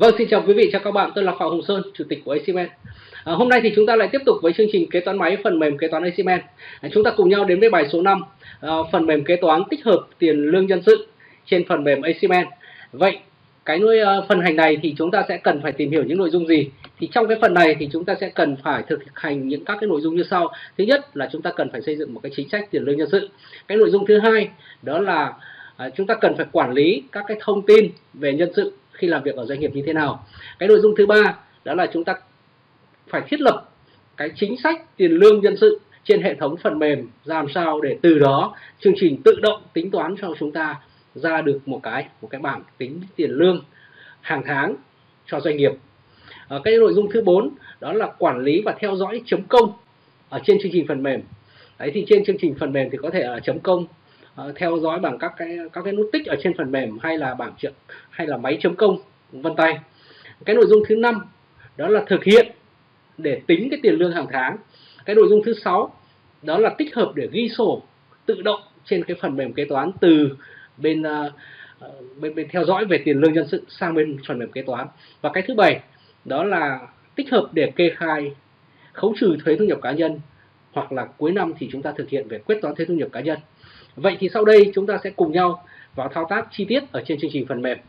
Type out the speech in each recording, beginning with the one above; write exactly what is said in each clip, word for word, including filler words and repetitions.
Vâng, xin chào quý vị, chào các bạn, tôi là Phạm Hồng Sơn, Chủ tịch của Aximen. À, hôm nay thì chúng ta lại tiếp tục với chương trình kế toán máy phần mềm kế toán Aximen. À, chúng ta cùng nhau đến với bài số năm, à, phần mềm kế toán tích hợp tiền lương nhân sự trên phần mềm Aximen. Vậy cái nuôi uh, phần hành này thì chúng ta sẽ cần phải tìm hiểu những nội dung gì? Thì trong cái phần này thì chúng ta sẽ cần phải thực hành những các cái nội dung như sau. Thứ nhất là chúng ta cần phải xây dựng một cái chính sách tiền lương nhân sự. Cái nội dung thứ hai đó là à, chúng ta cần phải quản lý các cái thông tin về nhân sự khi làm việc ở doanh nghiệp như thế nào. Cái nội dung thứ ba đó là chúng ta phải thiết lập cái chính sách tiền lương nhân sự trên hệ thống phần mềm, làm sao để từ đó chương trình tự động tính toán cho chúng ta ra được một cái một cái bảng tính tiền lương hàng tháng cho doanh nghiệp. À, cái nội dung thứ bốn đó là quản lý và theo dõi chấm công ở trên chương trình phần mềm. Đấy, thì trên chương trình phần mềm thì có thể là chấm công uh, theo dõi bằng các cái các cái nút tích ở trên phần mềm, hay là bảng chợ, hay là máy chấm công vân tay. Cái nội dung thứ năm đó là thực hiện để tính cái tiền lương hàng tháng. Cái nội dung thứ sáu đó là tích hợp để ghi sổ tự động trên cái phần mềm kế toán từ bên uh, bên, bên theo dõi về tiền lương nhân sự sang bên phần mềm kế toán. Và cái thứ bảy đó là tích hợp để kê khai khấu trừ thuế thu nhập cá nhân, hoặc là cuối năm thì chúng ta thực hiện về quyết toán thuế thu nhập cá nhân. Vậy thì sau đây chúng ta sẽ cùng nhau vào thao tác chi tiết ở trên chương trình phần mềm.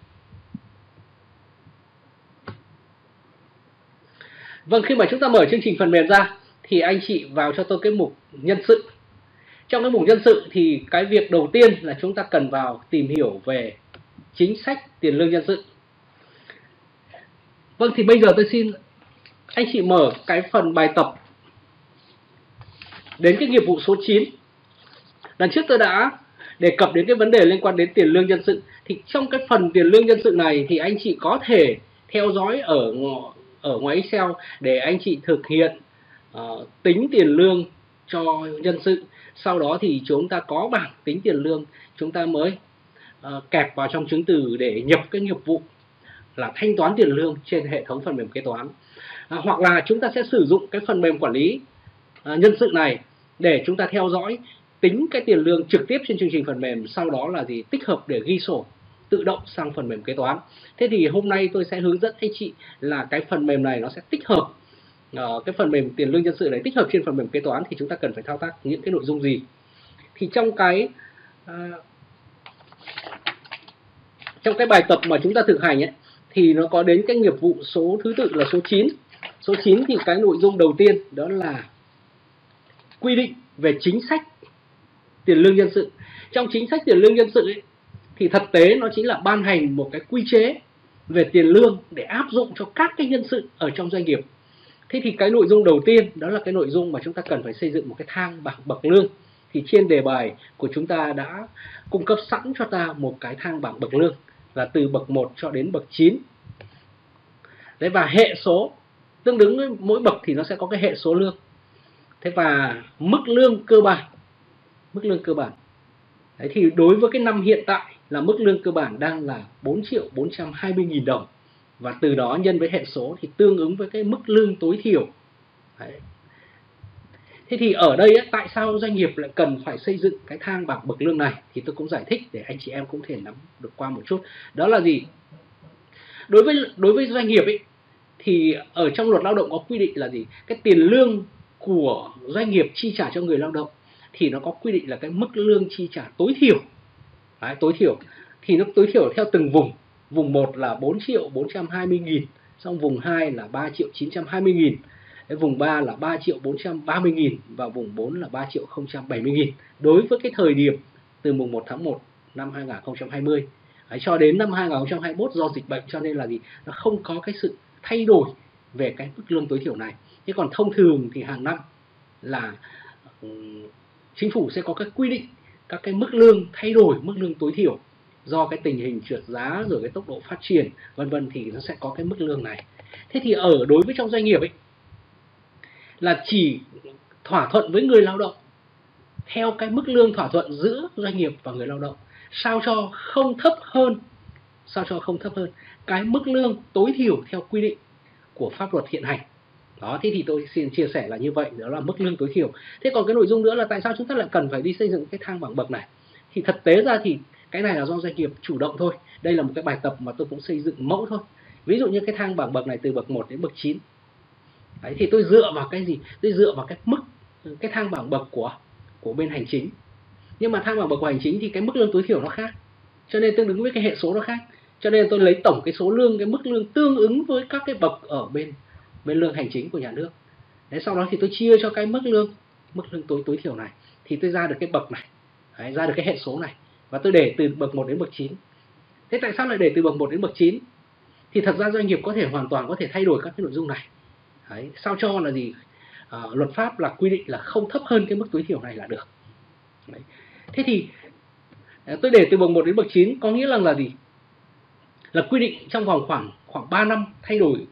Vâng, khi mà chúng ta mở chương trình phần mềm ra thì anh chị vào cho tôi cái mục nhân sự. Trong cái mục nhân sự thì cái việc đầu tiên là chúng ta cần vào tìm hiểu về chính sách tiền lương nhân sự. Vâng, thì bây giờ tôi xin anh chị mở cái phần bài tập đến cái nghiệp vụ số chín. Lần trước tôi đã đề cập đến cái vấn đề liên quan đến tiền lương nhân sự. Thì trong cái phần tiền lương nhân sự này thì anh chị có thể theo dõi ở ở ngoài Excel để anh chị thực hiện uh, tính tiền lương cho nhân sự. Sau đó thì chúng ta có bảng tính tiền lương, chúng ta mới uh, kẹp vào trong chứng từ để nhập cái nghiệp vụ là thanh toán tiền lương trên hệ thống phần mềm kế toán. À, hoặc là chúng ta sẽ sử dụng cái phần mềm quản lý uh, nhân sự này để chúng ta theo dõi tính cái tiền lương trực tiếp trên chương trình phần mềm, sau đó là gì tích hợp để ghi sổ tự động sang phần mềm kế toán. Thế thì hôm nay tôi sẽ hướng dẫn anh chị là cái phần mềm này nó sẽ tích hợp uh, cái phần mềm tiền lương nhân sự này tích hợp trên phần mềm kế toán thì chúng ta cần phải thao tác những cái nội dung gì. Thì trong cái uh, trong cái bài tập mà chúng ta thực hành ấy, thì nó có đến cái nghiệp vụ số thứ tự là số chín. Số chín thì cái nội dung đầu tiên đó là quy định về chính sách tiền lương nhân sự. Trong chính sách tiền lương nhân sự ấy, thì thực tế nó chính là ban hành một cái quy chế về tiền lương để áp dụng cho các cái nhân sự ở trong doanh nghiệp. Thế thì cái nội dung đầu tiên đó là cái nội dung mà chúng ta cần phải xây dựng một cái thang bảng bậc lương. Thì trên đề bài của chúng ta đã cung cấp sẵn cho ta một cái thang bảng bậc lương là từ bậc một cho đến bậc chín. Đấy, và hệ số tương ứng với mỗi bậc thì nó sẽ có cái hệ số lương. Thế và mức lương cơ bản, mức lương cơ bản. Đấy, thì đối với cái năm hiện tại là mức lương cơ bản đang là bốn triệu bốn trăm hai mươi nghìn đồng. Và từ đó nhân với hệ số thì tương ứng với cái mức lương tối thiểu. Đấy. Thế thì ở đây ấy, tại sao doanh nghiệp lại cần phải xây dựng cái thang bảng bậc lương này thì tôi cũng giải thích để anh chị em cũng thể nắm được qua một chút. Đó là gì? Đối với đối với doanh nghiệp ấy, thì ở trong luật lao động có quy định là gì? Cái tiền lương của doanh nghiệp chi trả cho người lao động thì nó có quy định là cái mức lương chi trả tối thiểu. Đấy, tối thiểu thì nó tối thiểu theo từng vùng. Vùng một là bốn triệu bốn trăm hai mươi nghìn, xong vùng hai là ba triệu chín trăm hai mươi nghìn, vùng ba là ba triệu bốn trăm ba mươi nghìn và vùng bốn là ba triệu không trăm bảy mươi nghìn. Đối với cái thời điểm từ mùng một tháng một năm hai nghìn không trăm hai mươi Đấy, cho đến năm hai nghìn không trăm hai mươi mốt do dịch bệnh cho nên là gì? Nó không có cái sự thay đổi về cái mức lương tối thiểu này. Thế còn thông thường thì hàng năm là um, chính phủ sẽ có cái quy định các cái mức lương thay đổi mức lương tối thiểu do cái tình hình trượt giá rồi cái tốc độ phát triển vân vân thì nó sẽ có cái mức lương này. Thế thì ở đối với trong doanh nghiệp ấy là chỉ thỏa thuận với người lao động theo cái mức lương thỏa thuận giữa doanh nghiệp và người lao động, sao cho không thấp hơn sao cho không thấp hơn cái mức lương tối thiểu theo quy định của pháp luật hiện hành. Đó, thế thì tôi xin chia sẻ là như vậy, đó là mức lương tối thiểu. Thế còn cái nội dung nữa là tại sao chúng ta lại cần phải đi xây dựng cái thang bảng bậc này? Thì thực tế ra thì cái này là do doanh nghiệp chủ động thôi. Đây là một cái bài tập mà tôi cũng xây dựng mẫu thôi. Ví dụ như cái thang bảng bậc này từ bậc một đến bậc chín. Đấy, thì tôi dựa vào cái gì? Tôi dựa vào cái mức, cái thang bảng bậc của của bên hành chính. Nhưng mà thang bảng bậc của hành chính thì cái mức lương tối thiểu nó khác, cho nên tương ứng với cái hệ số nó khác. Cho nên tôi lấy tổng cái số lương, cái mức lương tương ứng với các cái bậc ở bên bên lương hành chính của nhà nước. Đấy, sau đó thì tôi chia cho cái mức lương, mức lương tối tối thiểu này, thì tôi ra được cái bậc này. Đấy, ra được cái hệ số này, và tôi để từ bậc một đến bậc chín. Thế tại sao lại để từ bậc một đến bậc chín? Thì thật ra doanh nghiệp có thể hoàn toàn có thể thay đổi các cái nội dung này. Đấy, sao cho là gì? À, luật pháp là quy định là không thấp hơn cái mức tối thiểu này là được. Đấy. Thế thì tôi để từ bậc một đến bậc chín có nghĩa là là gì? Là quy định trong vòng khoảng khoảng ba năm thay đổi,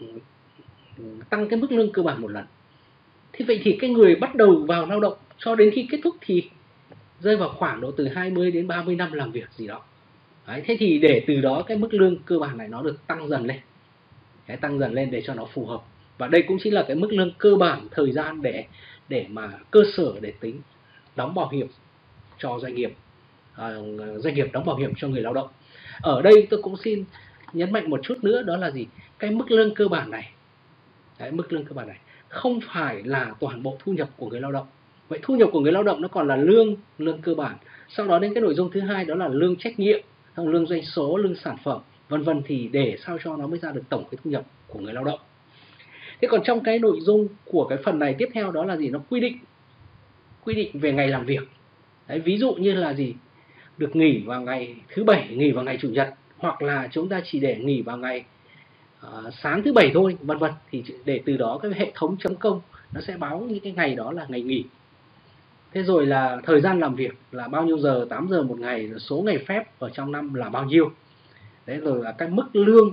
tăng cái mức lương cơ bản một lần. Thế vậy thì cái người bắt đầu vào lao động cho đến khi kết thúc thì rơi vào khoảng độ từ hai mươi đến ba mươi năm làm việc gì đó. Đấy, thế thì để từ đó cái mức lương cơ bản này nó được tăng dần lên. Đấy, tăng dần lên để cho nó phù hợp. Và đây cũng chính là cái mức lương cơ bản thời gian để để mà cơ sở để tính đóng bảo hiểm cho doanh nghiệp, à, doanh nghiệp đóng bảo hiểm cho người lao động. Ở đây tôi cũng xin nhấn mạnh một chút nữa, đó là gì? Cái mức lương cơ bản này, đấy, mức lương cơ bản này không phải là toàn bộ thu nhập của người lao động. Vậy thu nhập của người lao động nó còn là lương, lương cơ bản. Sau đó đến cái nội dung thứ hai đó là lương trách nhiệm, lương doanh số, lương sản phẩm, vân vân, thì để sao cho nó mới ra được tổng cái thu nhập của người lao động. Thế còn trong cái nội dung của cái phần này tiếp theo đó là gì? Nó quy định quy định về ngày làm việc. Đấy, ví dụ như là gì? Được nghỉ vào ngày thứ bảy, nghỉ vào ngày chủ nhật, hoặc là chúng ta chỉ để nghỉ vào ngày uh, sáng thứ bảy thôi, vân vân, thì để từ đó cái hệ thống chấm công nó sẽ báo những cái ngày đó là ngày nghỉ. Thế rồi là thời gian làm việc là bao nhiêu giờ, tám giờ một ngày, số ngày phép ở trong năm là bao nhiêu. Đấy, rồi là cái mức lương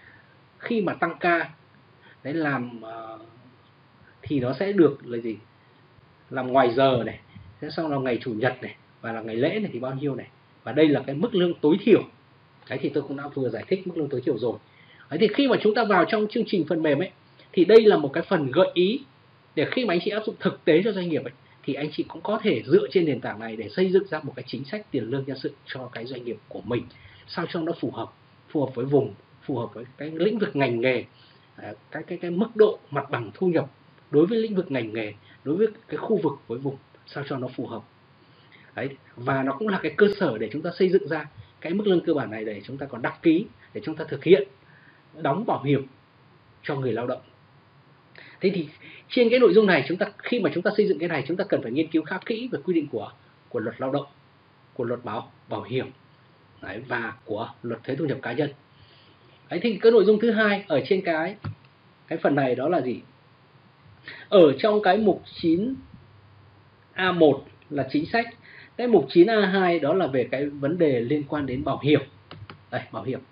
khi mà tăng ca, đấy, làm uh, thì nó sẽ được là gì? Làm ngoài giờ này, thế sau là ngày chủ nhật này, và là ngày lễ này thì bao nhiêu này. Và đây là cái mức lương tối thiểu. Đấy, thì tôi cũng đã vừa giải thích mức lương tối thiểu rồi. Đấy, thì khi mà chúng ta vào trong chương trình phần mềm ấy, thì đây là một cái phần gợi ý để khi mà anh chị áp dụng thực tế cho doanh nghiệp ấy, thì anh chị cũng có thể dựa trên nền tảng này để xây dựng ra một cái chính sách tiền lương nhân sự cho cái doanh nghiệp của mình, sao cho nó phù hợp, phù hợp với vùng, phù hợp với cái lĩnh vực ngành nghề, cái cái cái mức độ mặt bằng thu nhập đối với lĩnh vực ngành nghề, đối với cái khu vực với vùng, sao cho nó phù hợp. Đấy, và nó cũng là cái cơ sở để chúng ta xây dựng ra cái mức lương cơ bản này để chúng ta còn đăng ký, để chúng ta thực hiện đóng bảo hiểm cho người lao động. Thế thì trên cái nội dung này, chúng ta khi mà chúng ta xây dựng cái này, chúng ta cần phải nghiên cứu khá kỹ về quy định của của luật lao động, của luật bảo bảo hiểm, đấy, và của luật thuế thu nhập cá nhân. Đấy, thì cái nội dung thứ hai ở trên cái cái phần này đó là gì? Ở trong cái mục chín A một là chính sách, cái mục chín A hai đó là về cái vấn đề liên quan đến bảo hiểm. Đây, bảo hiểm.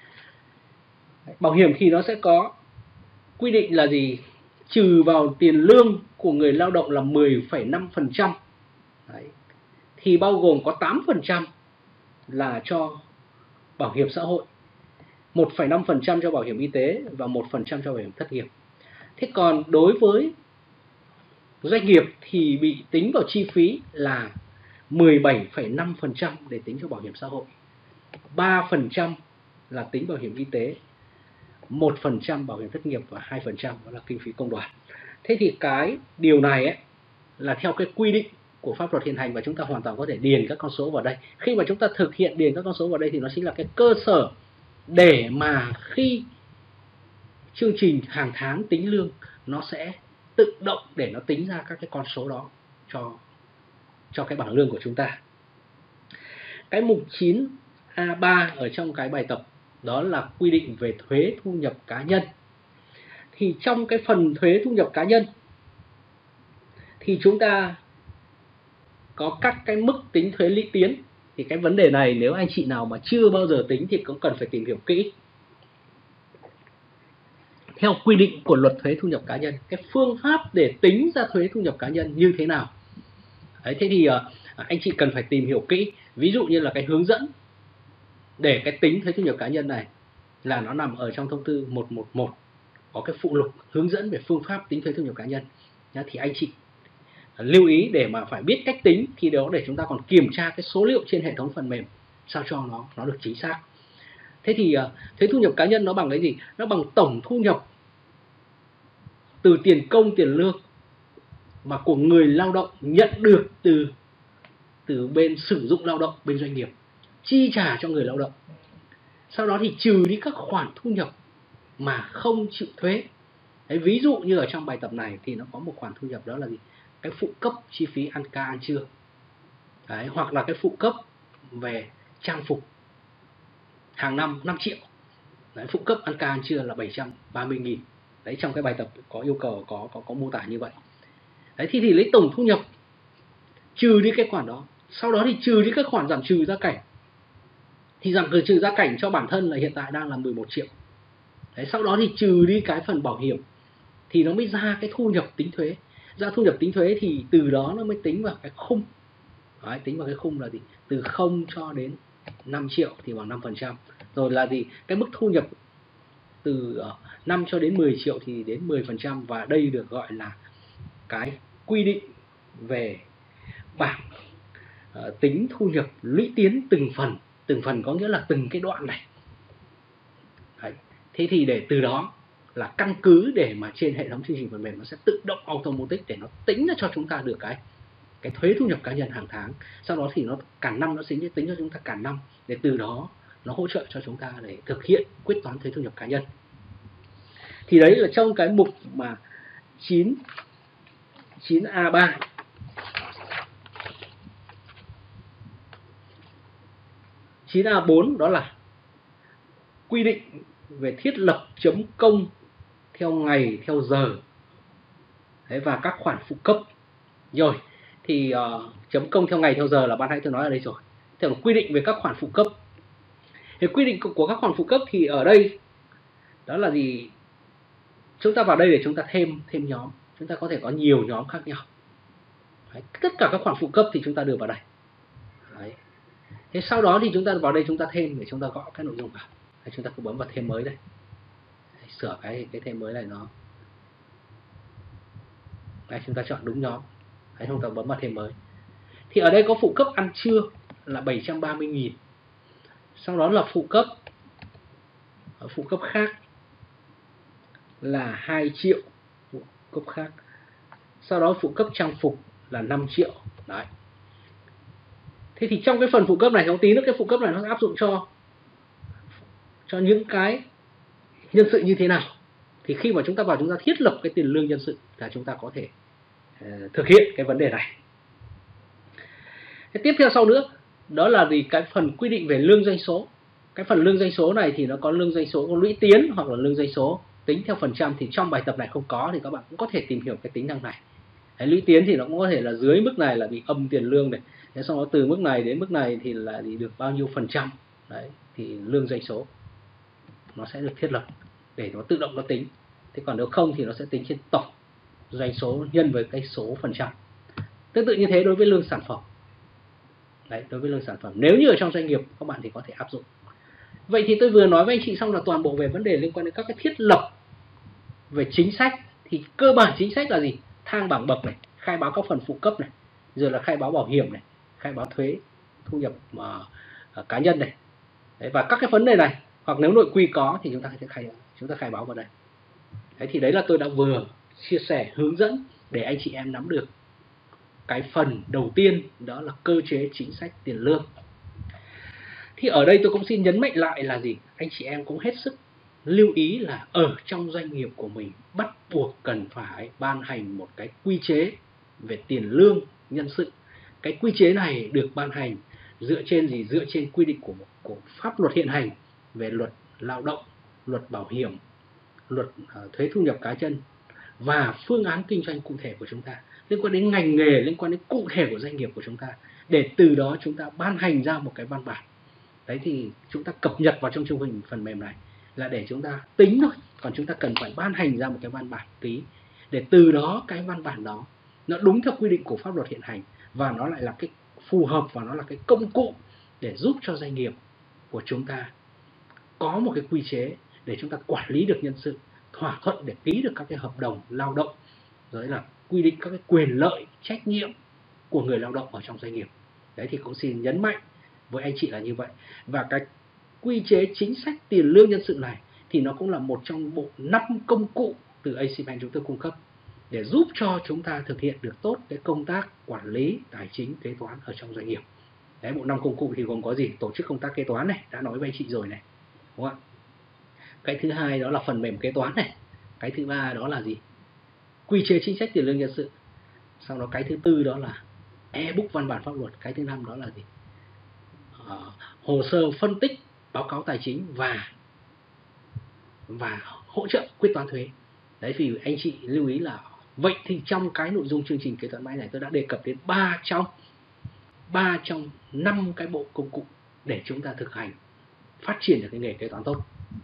Đấy, bảo hiểm thì nó sẽ có quy định là gì? Trừ vào tiền lương của người lao động là mười phẩy năm phần trăm. Đấy, thì bao gồm có tám phần trăm là cho bảo hiểm xã hội, một phẩy năm phần trăm cho bảo hiểm y tế và một phần trăm cho bảo hiểm thất nghiệp. Thế còn đối với doanh nghiệp thì bị tính vào chi phí là mười bảy phẩy năm phần trăm để tính cho bảo hiểm xã hội, ba phần trăm là tính bảo hiểm y tế, một phần trăm bảo hiểm thất nghiệp và hai phần trăm đó là kinh phí công đoàn. Thế thì cái điều này ấy, là theo cái quy định của pháp luật hiện hành và chúng ta hoàn toàn có thể điền các con số vào đây. Khi mà chúng ta thực hiện điền các con số vào đây thì nó chính là cái cơ sở để mà khi chương trình hàng tháng tính lương nó sẽ tự động để nó tính ra các cái con số đó cho cho cái bảng lương của chúng ta. Cái mục chín A ba ở trong cái bài tập đó là quy định về thuế thu nhập cá nhân. Thì trong cái phần thuế thu nhập cá nhân thì chúng ta có các cái mức tính thuế lũy tiến. Thì cái vấn đề này nếu anh chị nào mà chưa bao giờ tính thì cũng cần phải tìm hiểu kỹ. Theo quy định của luật thuế thu nhập cá nhân, cái phương pháp để tính ra thuế thu nhập cá nhân như thế nào? Đấy, thế thì uh, anh chị cần phải tìm hiểu kỹ. Ví dụ như là cái hướng dẫn để cái tính thuế thu nhập cá nhân này là nó nằm ở trong thông tư một một một, có cái phụ lục hướng dẫn về phương pháp tính thuế thu nhập cá nhân. Thì anh chị lưu ý để mà phải biết cách tính, khi đó để chúng ta còn kiểm tra cái số liệu trên hệ thống phần mềm sao cho nó nó được chính xác. Thế thì uh, thuế thu nhập cá nhân nó bằng cái gì? Nó bằng tổng thu nhập từ tiền công, tiền lương mà của người lao động nhận được từ từ bên sử dụng lao động, bên doanh nghiệp chi trả cho người lao động. Sau đó thì trừ đi các khoản thu nhập mà không chịu thuế. Đấy, ví dụ như ở trong bài tập này thì nó có một khoản thu nhập, đó là gì? Cái phụ cấp chi phí ăn ca ăn trưa. Đấy, hoặc là cái phụ cấp về trang phục hàng năm năm triệu. Đấy, phụ cấp ăn ca ăn trưa là bảy trăm ba mươi nghìn. Đấy, trong cái bài tập có yêu cầu, có có có mô tả như vậy. Đấy, thì, thì lấy tổng thu nhập trừ đi cái khoản đó. Sau đó thì trừ đi các khoản giảm trừ gia cảnh. Thì giảm trừ gia cảnh cho bản thân là hiện tại đang là mười một triệu. Đấy, sau đó thì trừ đi cái phần bảo hiểm thì nó mới ra cái thu nhập tính thuế. Ra thu nhập tính thuế thì từ đó nó mới tính vào cái khung. Đấy, tính vào cái khung là gì? Từ không cho đến năm triệu thì bằng năm phần trăm. Rồi là gì? Cái mức thu nhập từ năm cho đến mười triệu thì đến mười phần trăm. Và đây được gọi là cái quy định về bảng uh, tính thu nhập lũy tiến từng phần. Từng phần có nghĩa là từng cái đoạn này. Đấy. Thế thì để từ đó là căn cứ để mà trên hệ thống chương trình phần mềm nó sẽ tự động automatic để nó tính cho chúng ta được cái cái thuế thu nhập cá nhân hàng tháng. Sau đó thì nó cả năm nó tính tính cho chúng ta cả năm, để từ đó nó hỗ trợ cho chúng ta để thực hiện quyết toán thuế thu nhập cá nhân. Thì đấy là trong cái mục mà chín chín A ba. chín A bốn đó là quy định về thiết lập chấm công theo ngày, theo giờ. Đấy, và các khoản phụ cấp. Rồi, thì uh, chấm công theo ngày, theo giờ là ban nãy tôi nói ở đây rồi. Thế là quy định về các khoản phụ cấp. Thì quy định của các khoản phụ cấp thì ở đây đó là gì? Chúng ta vào đây để chúng ta thêm thêm nhóm. Chúng ta có thể có nhiều nhóm khác nhau. Đấy, tất cả các khoản phụ cấp thì chúng ta đưa vào đây. Đấy. Thế sau đó thì chúng ta vào đây chúng ta thêm để chúng ta gõ cái nội dung vào. Đấy, chúng ta cứ bấm vào thêm mới đây. Đấy, sửa cái cái thêm mới này nó. Đây, chúng ta chọn đúng nhóm. Đấy, chúng ta bấm vào thêm mới. Thì ở đây có phụ cấp ăn trưa là bảy trăm ba mươi nghìn. Sau đó là phụ cấp phụ cấp khác là hai triệu. Phụ cấp khác. Sau đó phụ cấp trang phục là năm triệu. Đấy. Thế thì trong cái phần phụ cấp này, trong tí nữa cái phụ cấp này nó áp dụng cho cho những cái nhân sự như thế nào. Thì khi mà chúng ta vào chúng ta thiết lập cái tiền lương nhân sự là chúng ta có thể uh, thực hiện cái vấn đề này. Thế tiếp theo sau nữa đó là gì? Cái phần quy định về lương doanh số. Cái phần lương doanh số này thì nó có lương doanh số có lũy tiến hoặc là lương doanh số tính theo phần trăm, thì trong bài tập này không có thì các bạn cũng có thể tìm hiểu cái tính năng này. Đấy, lũy tiến thì nó cũng có thể là dưới mức này là bị âm tiền lương này. Thế sau đó từ mức này đến mức này thì là thì được bao nhiêu phần trăm. Đấy, thì lương doanh số nó sẽ được thiết lập để nó tự động nó tính. Thế còn nếu không thì nó sẽ tính trên tổng doanh số nhân với cái số phần trăm. Tương tự như thế đối với lương sản phẩm. Đấy, đối với lương sản phẩm. Nếu như ở trong doanh nghiệp các bạn thì có thể áp dụng. Vậy thì tôi vừa nói với anh chị xong là toàn bộ về vấn đề liên quan đến các cái thiết lập về chính sách. Thì cơ bản chính sách là gì? Thang bảng bậc này, khai báo các phần phụ cấp này, rồi là khai báo bảo hiểm này, khai báo thuế thu nhập uh, cá nhân này. Đấy, và các cái vấn đề này, hoặc nếu nội quy có thì chúng ta sẽ khai chúng ta khai báo vào đây. Đấy, thì đấy là tôi đã vừa chia sẻ hướng dẫn để anh chị em nắm được cái phần đầu tiên, đó là cơ chế chính sách tiền lương. Thì ở đây tôi cũng xin nhấn mạnh lại là gì? Anh chị em cũng hết sức lưu ý là ở trong doanh nghiệp của mình bắt buộc cần phải ban hành một cái quy chế về tiền lương nhân sự. Cái quy chế này được ban hành dựa trên gì? Dựa trên quy định của, của pháp luật hiện hành về luật lao động, luật bảo hiểm, luật uh, thuế thu nhập cá nhân và phương án kinh doanh cụ thể của chúng ta, liên quan đến ngành nghề, liên quan đến cụ thể của doanh nghiệp của chúng ta, để từ đó chúng ta ban hành ra một cái văn bản. Đấy, thì chúng ta cập nhật vào trong chương trình phần mềm này là để chúng ta tính thôi, còn chúng ta cần phải ban hành ra một cái văn bản ký, để từ đó cái văn bản đó nó đúng theo quy định của pháp luật hiện hành, và nó lại là cái phù hợp, và nó là cái công cụ để giúp cho doanh nghiệp của chúng ta có một cái quy chế để chúng ta quản lý được nhân sự, thỏa thuận để ký được các cái hợp đồng lao động, rồi là quy định các cái quyền lợi, trách nhiệm của người lao động ở trong doanh nghiệp. Đấy, thì cũng xin nhấn mạnh với anh chị là như vậy. Và cái quy chế chính sách tiền lương nhân sự này thì nó cũng là một trong bộ năm công cụ từ a xê Bank chúng tôi cung cấp để giúp cho chúng ta thực hiện được tốt cái công tác quản lý tài chính kế toán ở trong doanh nghiệp. Đấy, bộ năm công cụ thì gồm có gì? Tổ chức công tác kế toán này, đã nói với anh chị rồi này, đúng không ạ? Cái thứ hai đó là phần mềm kế toán này. Cái thứ ba đó là gì? Quy chế chính sách tiền lương nhân sự. Sau đó cái thứ tư đó là e-book văn bản pháp luật. Cái thứ năm đó là gì? À, hồ sơ phân tích báo cáo tài chính và và hỗ trợ quyết toán thuế. Đấy, vì anh chị lưu ý là vậy thì trong cái nội dung chương trình kế toán máy này tôi đã đề cập đến ba trong ba trong năm cái bộ công cụ để chúng ta thực hành phát triển được cái nghề kế toán tốt.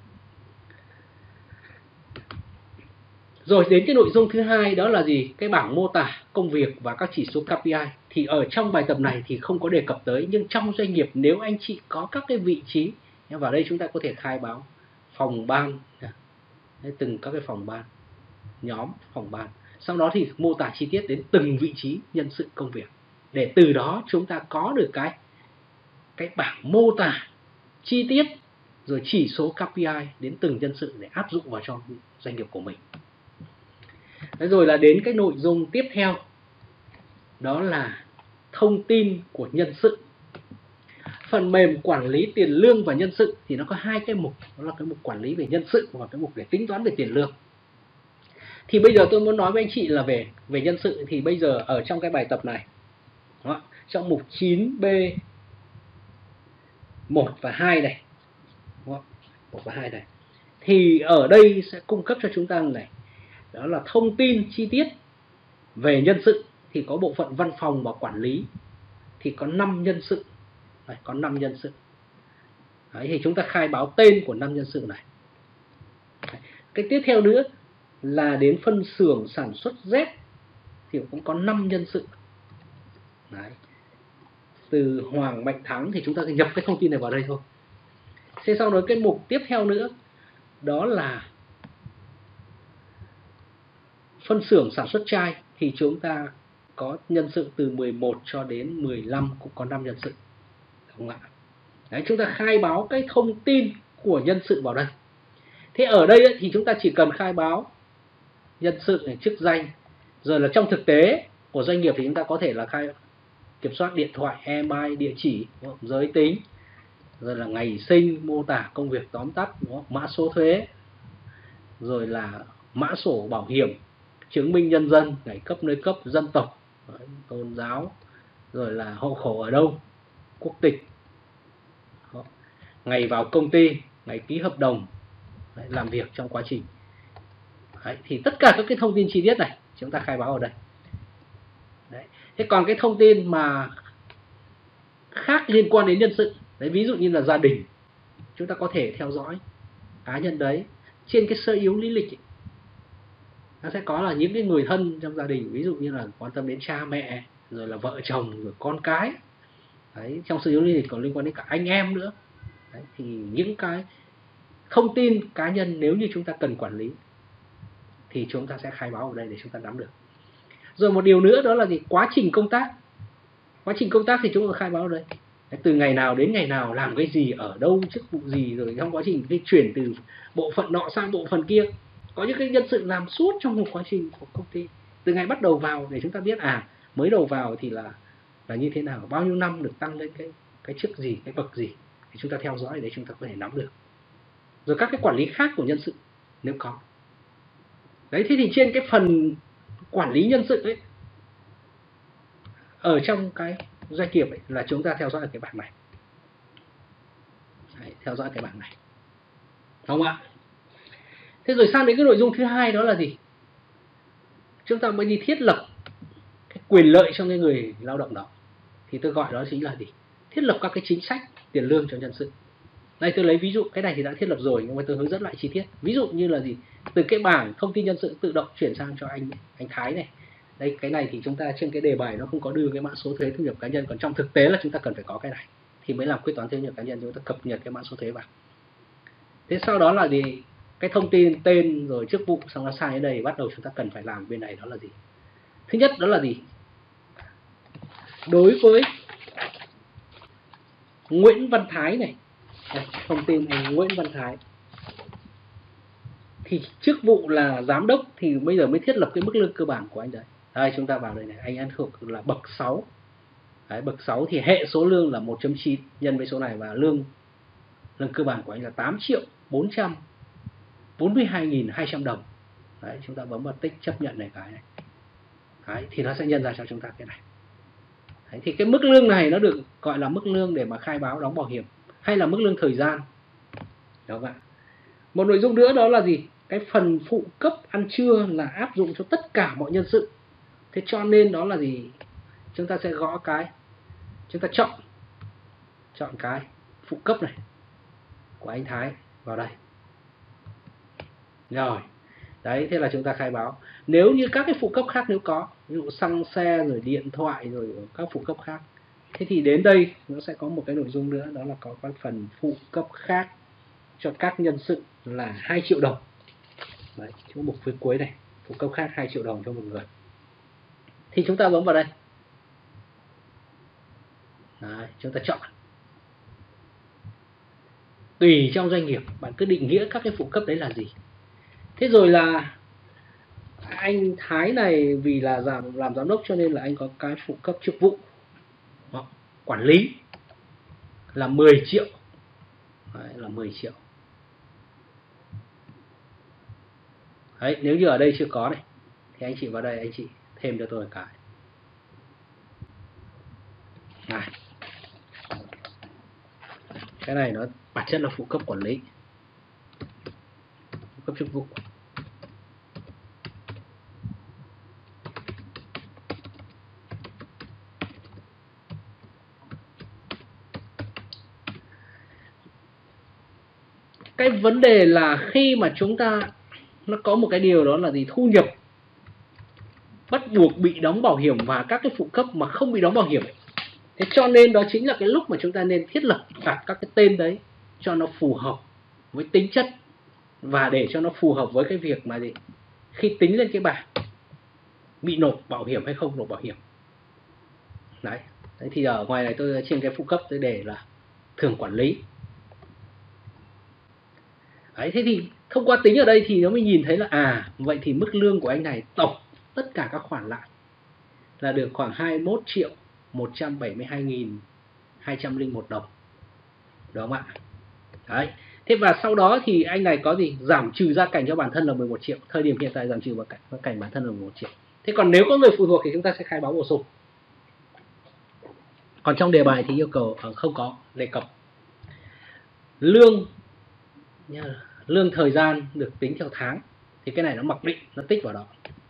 Rồi đến cái nội dung thứ hai đó là gì? Cái bảng mô tả công việc và các chỉ số ca pê i. Thì ở trong bài tập này thì không có đề cập tới, nhưng trong doanh nghiệp nếu anh chị có các cái vị trí, vào đây chúng ta có thể khai báo phòng ban, từng các cái phòng ban, nhóm phòng ban. Sau đó thì mô tả chi tiết đến từng vị trí nhân sự công việc. Để từ đó chúng ta có được cái cái bảng mô tả chi tiết rồi chỉ số ca pê i đến từng nhân sự để áp dụng vào trong doanh nghiệp của mình. Đấy, rồi là đến cái nội dung tiếp theo đó là thông tin của nhân sự. Phần mềm quản lý tiền lương và nhân sự thì nó có hai cái mục, đó là cái mục quản lý về nhân sự và cái mục để tính toán về tiền lương. Thì bây giờ tôi muốn nói với anh chị là về về nhân sự thì bây giờ ở trong cái bài tập này, đó, trong mục chín B một và hai này, đó, một và hai này, thì ở đây sẽ cung cấp cho chúng ta này, đó là thông tin chi tiết về nhân sự. Thì có bộ phận văn phòng và quản lý thì có năm nhân sự. Đấy, có năm nhân sự. Đấy, thì chúng ta khai báo tên của năm nhân sự này. Đấy, cái tiếp theo nữa là đến phân xưởng sản xuất Z thì cũng có năm nhân sự. Đấy. Từ Hoàng Mạnh Thắng thì chúng ta nhập cái thông tin này vào đây thôi. Thế sau đó cái mục tiếp theo nữa đó là phân xưởng sản xuất chai thì chúng ta có nhân sự từ mười một cho đến mười lăm, cũng có năm nhân sự. Đúng không ạ? Đấy, chúng ta khai báo cái thông tin của nhân sự vào đây. Thế ở đây ấy, thì chúng ta chỉ cần khai báo nhân sự này, chức danh, rồi là trong thực tế của doanh nghiệp thì chúng ta có thể là khai kiểm soát điện thoại, email, địa chỉ, giới tính, rồi là ngày sinh, mô tả công việc tóm tắt, mã số thuế, rồi là mã sổ bảo hiểm, chứng minh nhân dân, ngày cấp nơi cấp, dân tộc, tôn giáo, rồi là hộ khẩu ở đâu, quốc tịch, ngày vào công ty, ngày ký hợp đồng, đấy, làm việc trong quá trình. Đấy, thì tất cả các cái thông tin chi tiết này chúng ta khai báo ở đây. Đấy. Thế còn cái thông tin mà khác liên quan đến nhân sự, đấy, ví dụ như là gia đình, chúng ta có thể theo dõi cá nhân đấy trên cái sơ yếu lý lịch ấy. Nó sẽ có là những cái người thân trong gia đình, ví dụ như là quan tâm đến cha mẹ, rồi là vợ chồng, rồi con cái. Đấy, trong sơ yếu lý lịch còn liên quan đến cả anh em nữa. Đấy, thì những cái thông tin cá nhân nếu như chúng ta cần quản lý thì chúng ta sẽ khai báo ở đây để chúng ta nắm được. Rồi một điều nữa đó là gì? Quá trình công tác. Quá trình công tác thì chúng ta khai báo ở đây. Đấy, từ ngày nào đến ngày nào, làm cái gì, ở đâu, chức vụ gì, rồi trong quá trình cái chuyển từ bộ phận nọ sang bộ phận kia. Có những cái nhân sự làm suốt trong một quá trình của công ty, từ ngày bắt đầu vào để chúng ta biết à mới đầu vào thì là là như thế nào, bao nhiêu năm được tăng lên cái cái chức gì, cái bậc gì, thì chúng ta theo dõi để chúng ta có thể nắm được. Rồi các cái quản lý khác của nhân sự nếu có. Đấy, thế thì trên cái phần quản lý nhân sự ấy, ở trong cái doanh nghiệp ấy, là chúng ta theo dõi cái bảng này. Đấy, theo dõi cái bảng này, đúng không ạ? Thế rồi sang đến cái nội dung thứ hai đó là gì? Chúng ta mới đi thiết lập cái quyền lợi cho cái người lao động đó. Thì tôi gọi đó chính là gì? Thiết lập các cái chính sách tiền lương cho nhân sự. Đây tôi lấy ví dụ, cái này thì đã thiết lập rồi nhưng mà tôi hướng dẫn lại chi tiết. Ví dụ như là gì? Từ cái bảng thông tin nhân sự tự động chuyển sang cho anh anh Thái này. Đây, cái này thì chúng ta trên cái đề bài nó không có đưa cái mã số thuế thu nhập cá nhân, còn trong thực tế là chúng ta cần phải có cái này thì mới làm quyết toán thuế thu nhập cá nhân, chúng ta cập nhật cái mã số thuế vào. Thế sau đó là gì? Cái thông tin tên rồi chức vụ, xong nó sang đến đây bắt đầu chúng ta cần phải làm bên này đó là gì? Thứ nhất đó là gì? Đối với Nguyễn Văn Thái này Đây, thông tin anh Nguyễn Văn Thái. Thì chức vụ là giám đốc thì bây giờ mới thiết lập cái mức lương cơ bản của anh đấy. Đây, chúng ta vào đây này, anh ăn thuộc là bậc sáu. Đấy, bậc sáu thì hệ số lương là một chấm chín nhân với số này, và lương lương cơ bản của anh là tám triệu bốn trăm bốn mươi hai nghìn hai trăm đồng. Đấy, chúng ta bấm vào tích chấp nhận này cái này. Đấy, thì nó sẽ nhân ra cho chúng ta cái này. Đấy, thì cái mức lương này nó được gọi là mức lương để mà khai báo đóng bảo hiểm, hay là mức lương thời gian. Đó các bạn. Một nội dung nữa đó là gì? Cái phần phụ cấp ăn trưa là áp dụng cho tất cả mọi nhân sự. Thế cho nên đó là gì? Chúng ta sẽ gõ cái, chúng ta chọn chọn cái phụ cấp này của anh Thái vào đây. Rồi. Đấy, thế là chúng ta khai báo. Nếu như các cái phụ cấp khác nếu có, ví dụ xăng xe rồi điện thoại rồi các phụ cấp khác, thế thì đến đây nó sẽ có một cái nội dung nữa, đó là có cái phần phụ cấp khác cho các nhân sự là hai triệu đồng. Đấy, chỗ mục phía cuối này, phụ cấp khác hai triệu đồng cho một người. Thì chúng ta bấm vào đây. Đấy, chúng ta chọn. Tùy trong doanh nghiệp, bạn cứ định nghĩa các cái phụ cấp đấy là gì. Thế rồi là anh Thái này vì là làm, làm giám đốc cho nên là anh có cái phụ cấp chức vụ. Đó, quản lý là mười triệu. Đấy, là mười triệu. Đấy, nếu như ở đây chưa có này thì anh chị vào đây, anh chị thêm cho tôi cái này. Cái này nó bản chất là phụ cấp quản lý, phụ cấp chức vụ. Cái vấn đề là khi mà chúng ta, nó có một cái điều đó là gì? Thu nhập bắt buộc bị đóng bảo hiểm và các cái phụ cấp mà không bị đóng bảo hiểm. Thế cho nên đó chính là cái lúc mà chúng ta nên thiết lập đặt các cái tên đấy cho nó phù hợp với tính chất, và để cho nó phù hợp với cái việc mà gì? Khi tính lên cái bảng bị nộp bảo hiểm hay không nộp bảo hiểm. Đấy. Đấy thì ở ngoài này tôi trên cái phụ cấp tôi để là thưởng quản lý. Đấy, thế thì thông qua tính ở đây thì nó mới nhìn thấy là à, vậy thì mức lương của anh này tổng tất cả các khoản lại là được khoảng hai mươi mốt triệu một trăm bảy mươi hai nghìn hai trăm lẻ một đồng. Đúng không ạ? Đấy. Thế và sau đó thì anh này có gì? Giảm trừ gia cảnh cho bản thân là mười một triệu. Thời điểm hiện tại giảm trừ gia cảnh bản thân là mười một triệu. Thế còn nếu có người phụ thuộc thì chúng ta sẽ khai báo bổ sung. Còn trong đề bài thì yêu cầu không có đề cập. Lương lương thời gian được tính theo tháng, thì cái này nó mặc định, nó tích vào đó.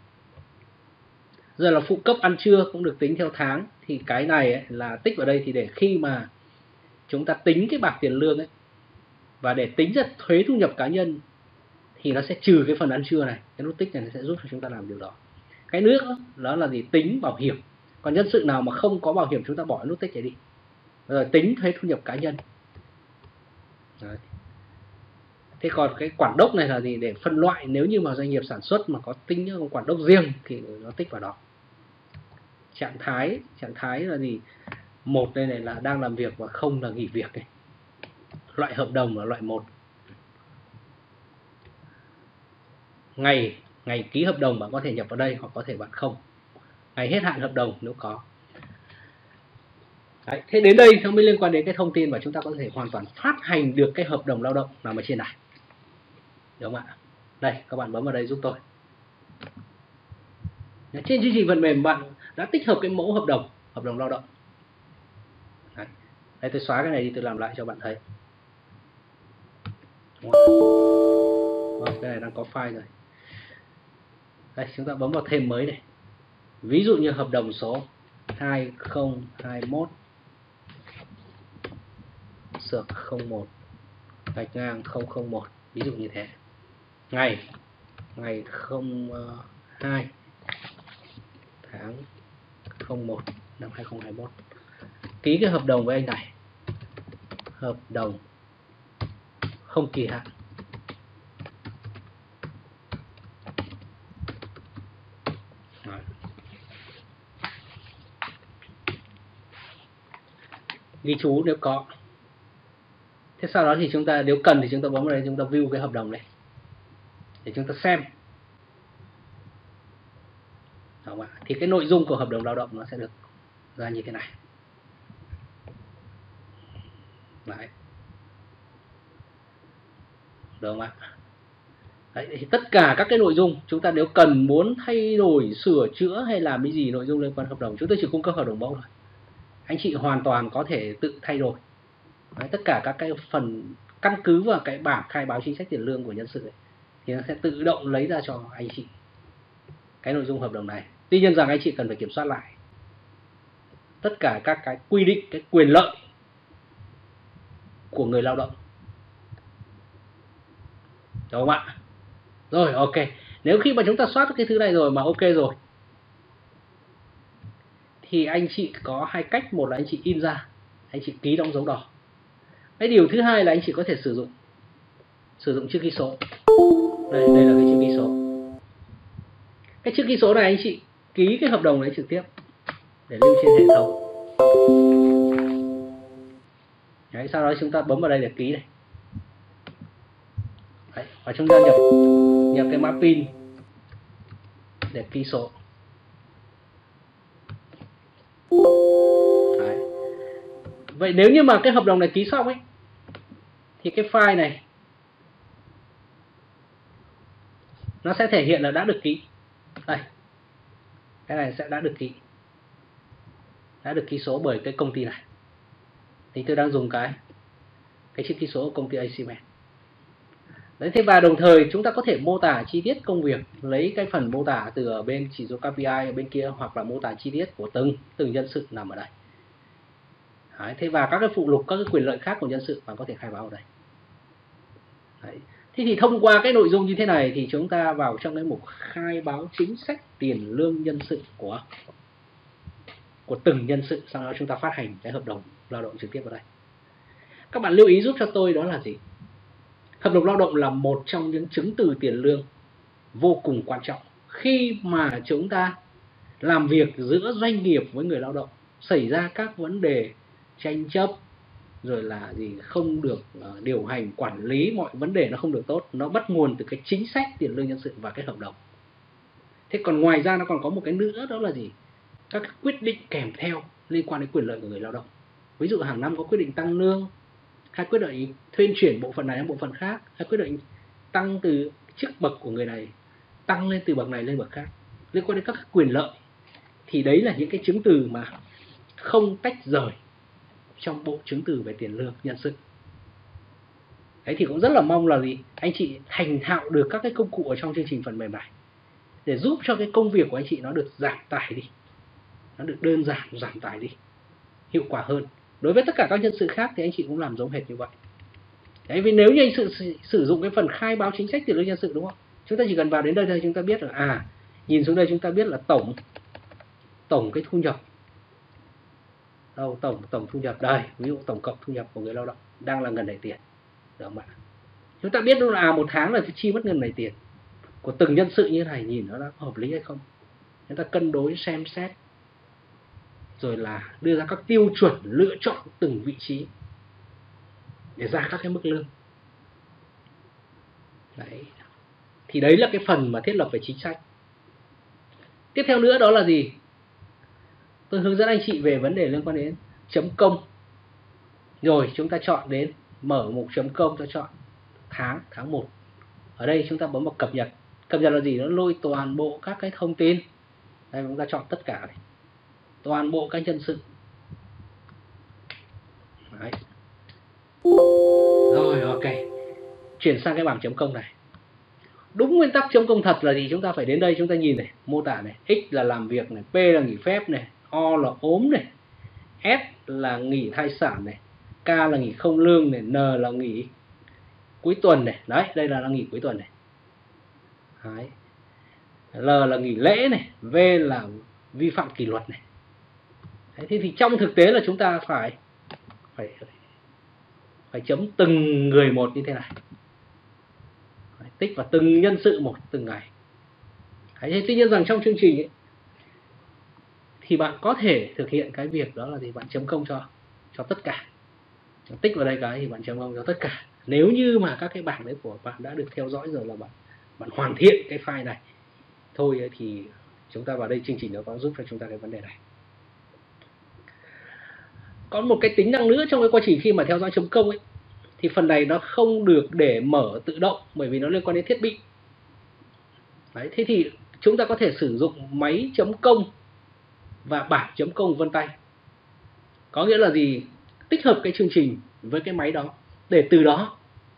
Giờ là phụ cấp ăn trưa cũng được tính theo tháng, thì cái này ấy, là tích vào đây thì để khi mà chúng ta tính cái bảng tiền lương ấy, và để tính ra thuế thu nhập cá nhân thì nó sẽ trừ cái phần ăn trưa này. Cái nút tích này nó sẽ giúp cho chúng ta làm điều đó. Cái nước đó, đó là gì? Tính bảo hiểm. Còn nhân sự nào mà không có bảo hiểm chúng ta bỏ nút tích này đi. Rồi tính thuế thu nhập cá nhân. Đấy. Thế còn cái quản đốc này là gì? Để phân loại, nếu như mà doanh nghiệp sản xuất mà có tính quản đốc riêng thì nó tích vào đó. Trạng thái, trạng thái là gì? Một đây này là đang làm việc và không là nghỉ việc này. Loại hợp đồng là loại một. Ngày ngày ký hợp đồng bạn có thể nhập vào đây, hoặc có thể bạn không. Ngày hết hạn hợp đồng nếu có. Đấy, thế đến đây nó mới liên quan đến cái thông tin mà chúng ta có thể hoàn toàn phát hành được cái hợp đồng lao động nằm ở trên này. Đúng không ạ? Đây, các bạn bấm vào đây giúp tôi. Trên chương trình phần mềm bạn đã tích hợp cái mẫu hợp đồng, hợp đồng lao động. Đấy, đây tôi xóa cái này đi, tôi làm lại cho bạn thấy. Đúng không? Cái này đang có file rồi. Đây, chúng ta bấm vào thêm mới này. Ví dụ như hợp đồng số hai không hai mốt sược không một gạch ngang không không một, ví dụ như thế. Ngày ngày không hai tháng không một năm hai không hai mốt. Ký cái hợp đồng với anh này. Hợp đồng không kỳ hạn. Đấy. Ghi chú nếu có. Thế sau đó thì chúng ta nếu cần thì chúng ta bấm vào đây, chúng ta view cái hợp đồng này để chúng ta xem. Đúng không ạ? Thì cái nội dung của hợp đồng lao động nó sẽ được ra như thế này. Đấy. Được không ạ? Đấy, thì tất cả các cái nội dung chúng ta nếu cần muốn thay đổi, sửa chữa hay làm cái gì nội dung liên quan hợp đồng, chúng tôi chỉ cung cấp hợp đồng mẫu thôi. Anh chị hoàn toàn có thể tự thay đổi. Đấy, tất cả các cái phần căn cứ vào cái bảng khai báo chính sách tiền lương của nhân sự ấy, thì nó sẽ tự động lấy ra cho anh chị cái nội dung hợp đồng này. Tuy nhiên rằng anh chị cần phải kiểm soát lại tất cả các cái quy định, cái quyền lợi của người lao động. Đúng không ạ? Rồi, ok. Nếu khi mà chúng ta soát cái thứ này rồi mà ok rồi, thì anh chị có hai cách. Một là anh chị in ra, anh chị ký đóng dấu đỏ. Cái điều thứ hai là anh chị có thể sử dụng sử dụng chữ ký số. Đây, đây là cái chữ ký số. Cái chữ ký số này anh chị ký cái hợp đồng đấy trực tiếp để lưu trên hệ thống. Đấy, sau đó chúng ta bấm vào đây để ký này. Đấy, và chúng ta nhập nhập cái mã pin để ký số. Đấy. Vậy nếu như mà cái hợp đồng này ký xong ấy, thì cái file này nó sẽ thể hiện là đã được ký. Đây, cái này sẽ đã được ký, đã được ký số bởi cái công ty này. Thì tôi đang dùng cái cái chữ ký số của công ty Aciment. Đấy, thế và đồng thời chúng ta có thể mô tả chi tiết công việc, lấy cái phần mô tả từ ở bên chỉ số ca pê i ở bên kia, hoặc là mô tả chi tiết của từng từng nhân sự nằm ở đây. Đấy, thế và các cái phụ lục, các cái quyền lợi khác của nhân sự bạn có thể khai báo ở đây. Đấy. Thế thì thông qua cái nội dung như thế này thì chúng ta vào trong cái mục khai báo chính sách tiền lương nhân sự của của từng nhân sự, sau đó chúng ta phát hành cái hợp đồng lao động trực tiếp vào đây. Các bạn lưu ý giúp cho tôi đó là gì? Hợp đồng lao động là một trong những chứng từ tiền lương vô cùng quan trọng khi mà chúng ta làm việc giữa doanh nghiệp với người lao động, xảy ra các vấn đề tranh chấp, rồi là gì không được uh, điều hành quản lý, mọi vấn đề nó không được tốt, nó bắt nguồn từ cái chính sách tiền lương nhân sự và cái hợp đồng. Thế còn ngoài ra nó còn có một cái nữa, đó là gì? Các cái quyết định kèm theo liên quan đến quyền lợi của người lao động. Ví dụ hàng năm có quyết định tăng lương, hay quyết định thuyên chuyển bộ phận này đến bộ phận khác, hay quyết định tăng từ chức bậc của người này tăng lên từ bậc này lên bậc khác, liên quan đến các quyền lợi. Thì đấy là những cái chứng từ mà không tách rời trong bộ chứng từ về tiền lương nhân sự. Đấy thì cũng rất là mong là gì anh chị thành thạo được các cái công cụ ở trong chương trình phần mềm này để giúp cho cái công việc của anh chị nó được giảm tải đi, nó được đơn giản, giảm tải đi, hiệu quả hơn. Đối với tất cả các nhân sự khác thì anh chị cũng làm giống hệt như vậy. Đấy, vì nếu như anh sử, sử dụng cái phần khai báo chính sách tiền lương nhân sự, đúng không? Chúng ta chỉ cần vào đến đây thôi, chúng ta biết là à, nhìn xuống đây chúng ta biết là tổng tổng cái thu nhập. Đâu, tổng tổng thu nhập đây, ví dụ tổng cộng thu nhập của người lao động đang là ngần này tiền. Được không ạ? Chúng ta biết đâu là một tháng là chi mất ngần này tiền của từng nhân sự như thế này, nhìn nó đã hợp lý hay không. Chúng ta cân đối xem xét, rồi là đưa ra các tiêu chuẩn lựa chọn từng vị trí để ra các cái mức lương. Đấy. Thì đấy là cái phần mà thiết lập về chính sách. Tiếp theo nữa đó là gì? Tôi hướng dẫn anh chị về vấn đề liên quan đến chấm công. Rồi chúng ta chọn đến mở mục chấm công, ta chọn tháng, tháng một. Ở đây chúng ta bấm vào cập nhật. Cập nhật là gì? Nó lôi toàn bộ các cái thông tin. Đây chúng ta chọn tất cả này. Toàn bộ các nhân sự. Đấy. Rồi, ok. Chuyển sang cái bảng chấm công này. Đúng nguyên tắc chấm công thật là gì? Chúng ta phải đến đây chúng ta nhìn này, mô tả này, X là làm việc này, P là nghỉ phép này, O là ốm này, S là nghỉ thai sản này, K là nghỉ không lương này, N là nghỉ cuối tuần này. Đấy, đây là, là nghỉ cuối tuần này. Đấy. L là nghỉ lễ này, V là vi phạm kỷ luật này. Đấy, thế thì trong thực tế là chúng ta phải phải phải chấm từng người một như thế này. Đấy, tích vào từng nhân sự một, từng ngày. Đấy, tuy nhiên rằng trong chương trình ấy, thì bạn có thể thực hiện cái việc đó là gì? Bạn chấm công cho cho tất cả. tích vào đây cái thì bạn chấm công cho tất cả. Nếu như mà các cái bảng đấy của bạn đã được theo dõi rồi là bạn bạn hoàn thiện cái file này thôi thì chúng ta vào đây chương trình nó có giúp cho chúng ta cái vấn đề này. Có một cái tính năng nữa trong cái quá trình khi mà theo dõi chấm công ấy, thì phần này nó không được để mở tự động bởi vì nó liên quan đến thiết bị. Đấy, thế thì chúng ta có thể sử dụng máy chấm công và bảng chấm công vân tay. Có nghĩa là gì? Tích hợp cái chương trình với cái máy đó để từ đó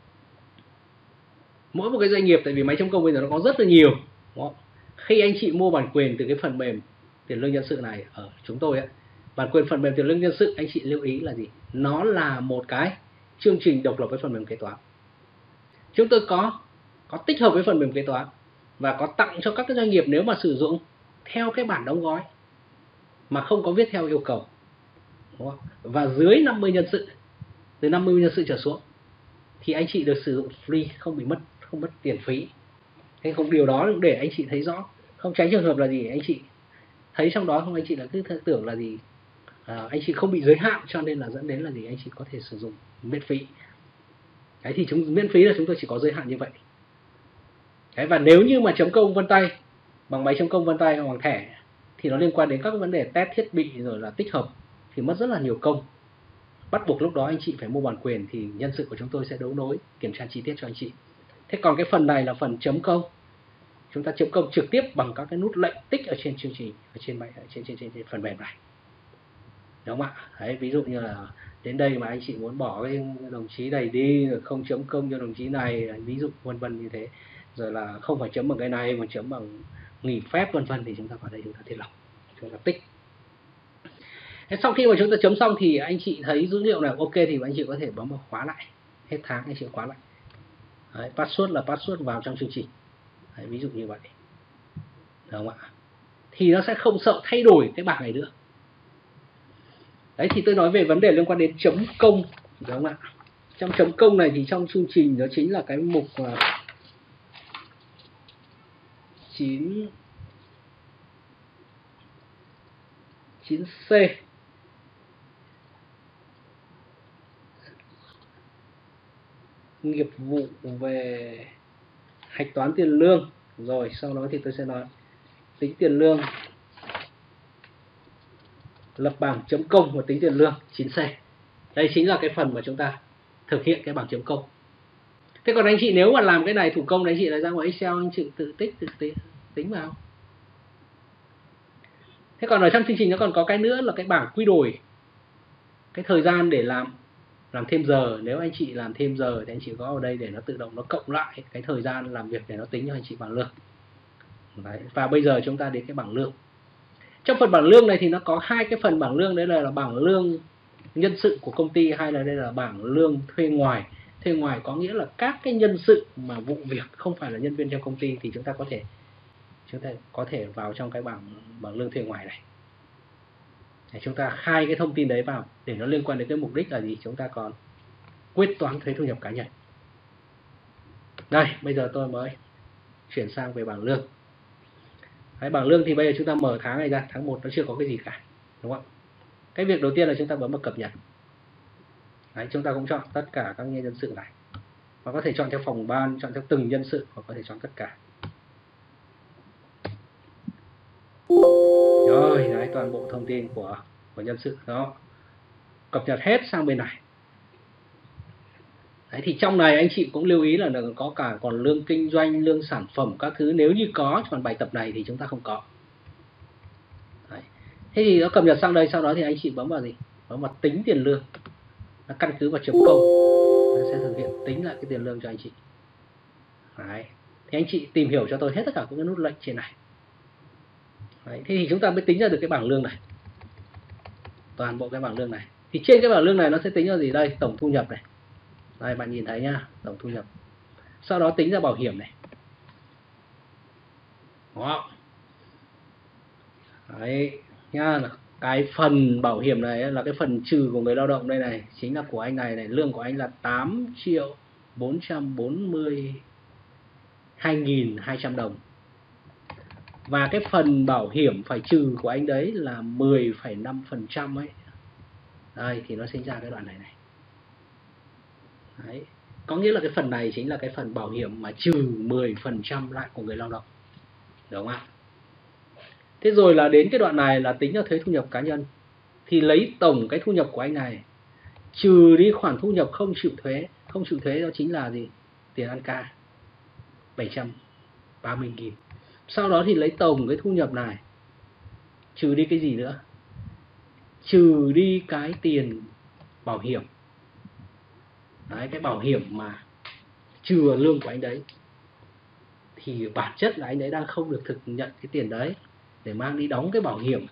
mỗi một cái doanh nghiệp, tại vì máy chấm công bây giờ nó có rất là nhiều. Khi anh chị mua bản quyền từ cái phần mềm tiền lương nhân sự này ở chúng tôi ấy, bản quyền phần mềm tiền lương nhân sự, anh chị lưu ý là gì? Nó là một cái chương trình độc lập với phần mềm kế toán. Chúng tôi có có tích hợp với phần mềm kế toán và có tặng cho các cái doanh nghiệp nếu mà sử dụng theo cái bản đóng gói mà không có viết theo yêu cầu, đúng không? Và dưới năm mươi nhân sự, từ năm mươi nhân sự trở xuống thì anh chị được sử dụng free, không bị mất không mất tiền phí. Thế không, điều đó để anh chị thấy rõ, không tránh trường hợp là gì anh chị thấy trong đó không, anh chị là cứ tưởng là gì à, anh chị không bị giới hạn cho nên là dẫn đến là gì anh chị có thể sử dụng miễn phí. Đấy thì chúng miễn phí là chúng tôi chỉ có giới hạn như vậy. Đấy, và nếu như mà chấm công vân tay bằng máy chấm công vân tay hoặc bằng thẻ thì nó liên quan đến các vấn đề test thiết bị rồi là tích hợp thì mất rất là nhiều công. Bắt buộc lúc đó anh chị phải mua bản quyền thì nhân sự của chúng tôi sẽ đấu nối kiểm tra chi tiết cho anh chị. Thế còn cái phần này là phần chấm công, chúng ta chấm công trực tiếp bằng các cái nút lệnh tích ở trên chương trình, ở trên máy, ở trên, trên, trên, trên phần mềm này, đúng không ạ? Đấy, ví dụ như là đến đây mà anh chị muốn bỏ cái đồng chí này đi rồi không chấm công cho đồng chí này, ví dụ vân vân như thế, rồi là không phải chấm bằng cái này mà chấm bằng nghỉ phép vân vân thì chúng ta vào đây chúng ta thiết lập, chúng ta tích. Thế sau khi mà chúng ta chấm xong thì anh chị thấy dữ liệu này ok thì anh chị có thể bấm vào khóa lại, hết tháng anh chị khóa lại. Đấy, password là password vào trong chương trình. Đấy, ví dụ như vậy, được không ạ? Thì nó sẽ không sợ thay đổi cái bảng này nữa. Đấy thì tôi nói về vấn đề liên quan đến chấm công, đúng không ạ? Trong chấm công này thì trong chương trình đó chính là cái mục chín chín C. Nghiệp vụ về hạch toán tiền lương. Rồi sau đó thì tôi sẽ nói tính tiền lương, lập bảng chấm công và tính tiền lương chín C. Đây chính là cái phần mà chúng ta thực hiện cái bảng chấm công. Thế còn anh chị nếu mà làm cái này thủ công, anh chị lại ra ngoài Excel anh chị tự tích tự tính, tính vào. Thế còn ở trong chương trình nó còn có cái nữa là cái bảng quy đổi cái thời gian để làm làm thêm giờ. Nếu anh chị làm thêm giờ thì anh chị có ở đây để nó tự động nó cộng lại cái thời gian làm việc để nó tính cho anh chị bảng lương. Đấy. Và bây giờ chúng ta đến cái bảng lương. Trong phần bảng lương này thì nó có hai cái phần bảng lương, đấy là, là bảng lương nhân sự của công ty, hay là đây là bảng lương thuê ngoài. Thuê ngoài có nghĩa là các cái nhân sự mà vụ việc không phải là nhân viên trong công ty thì chúng ta có thể chúng ta có thể vào trong cái bảng bảng lương thuê ngoài này. Để chúng ta khai cái thông tin đấy vào để nó liên quan đến cái mục đích là gì? Chúng ta còn quyết toán thuế thu nhập cá nhân. Đây, bây giờ tôi mới chuyển sang về bảng lương. Đấy, bảng lương thì bây giờ chúng ta mở tháng này ra, tháng một nó chưa có cái gì cả, đúng không? Cái việc đầu tiên là chúng ta bấm vào cập nhật. Đấy, chúng ta cũng chọn tất cả các nhân sự này. Và có thể chọn theo phòng ban, chọn theo từng nhân sự, hoặc có thể chọn tất cả. Rồi, đấy, toàn bộ thông tin của, của nhân sự đó. Cập nhật hết sang bên này. Đấy, thì trong này anh chị cũng lưu ý là có cả còn lương kinh doanh, lương sản phẩm các thứ, nếu như có, còn bài tập này thì chúng ta không có. Đấy. Thế thì nó cập nhật sang đây, sau đó thì anh chị bấm vào gì? Bấm vào tính tiền lương. Nó căn cứ vào chấm công, nó sẽ thực hiện tính lại cái tiền lương cho anh chị. Đấy. Thì anh chị tìm hiểu cho tôi hết tất cả các cái nút lệnh trên này. Đấy. Thế thì chúng ta mới tính ra được cái bảng lương này, toàn bộ cái bảng lương này. Thì trên cái bảng lương này nó sẽ tính ra gì đây? Tổng thu nhập này. Đây bạn nhìn thấy nhá, tổng thu nhập. Sau đó tính ra bảo hiểm này. Đó. Đấy nhá, cái phần bảo hiểm này là cái phần trừ của người lao động đây này, chính là của anh này này, lương của anh là tám triệu bốn trăm bốn mươi hai nghìn hai trăm đồng. Và cái phần bảo hiểm phải trừ của anh đấy là mười phẩy năm phần trăm ấy. Đây thì nó sinh ra cái đoạn này này. Đấy. Có nghĩa là cái phần này chính là cái phần bảo hiểm mà trừ mười phần trăm lại của người lao động. Đúng không ạ? Thế rồi là đến cái đoạn này là tính ra thuế thu nhập cá nhân. Thì lấy tổng cái thu nhập của anh này trừ đi khoản thu nhập không chịu thuế. Không chịu thuế đó chính là gì? Tiền ăn ca bảy trăm ba mươi nghìn. Sau đó thì lấy tổng cái thu nhập này trừ đi cái gì nữa? Trừ đi cái tiền bảo hiểm. Đấy, cái bảo hiểm mà trừ vào lương của anh đấy. Thì bản chất là anh ấy đang không được thực nhận cái tiền đấy để mang đi đóng cái bảo hiểm.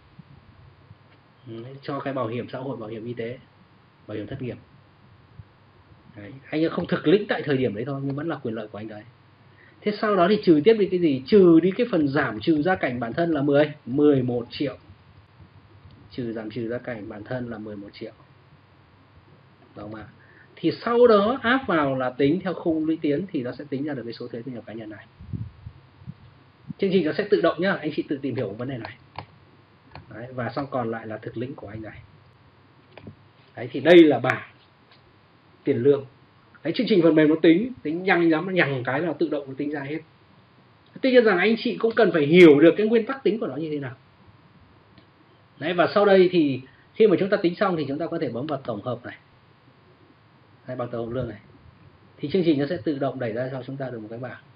Đấy, cho cái bảo hiểm xã hội, bảo hiểm y tế, bảo hiểm thất nghiệp. Đấy, anh ấy không thực lĩnh tại thời điểm đấy thôi, nhưng vẫn là quyền lợi của anh đấy. Thế sau đó thì trừ tiếp đi cái gì? Trừ đi cái phần giảm trừ gia cảnh bản thân là mười, mười một triệu. Trừ giảm trừ gia cảnh bản thân là mười một triệu. Đúng không ạ? Thì sau đó áp vào là tính theo khung lũy tiến thì nó sẽ tính ra được cái số thuế thu nhập cá nhân này. Chương trình nó sẽ tự động nhá, anh chị tự tìm hiểu vấn đề này. Đấy, và xong còn lại là thực lĩnh của anh này. Đấy, thì đây là bảng tiền lương. Đấy, chương trình phần mềm nó tính, tính nhanh lắm, nhằng cái là tự động nó tính ra hết. Tuy nhiên rằng anh chị cũng cần phải hiểu được cái nguyên tắc tính của nó như thế nào. Đấy, và sau đây thì khi mà chúng ta tính xong thì chúng ta có thể bấm vào tổng hợp này. Hay bằng tổng hợp lương này. Thì chương trình nó sẽ tự động đẩy ra cho chúng ta được một cái bảng.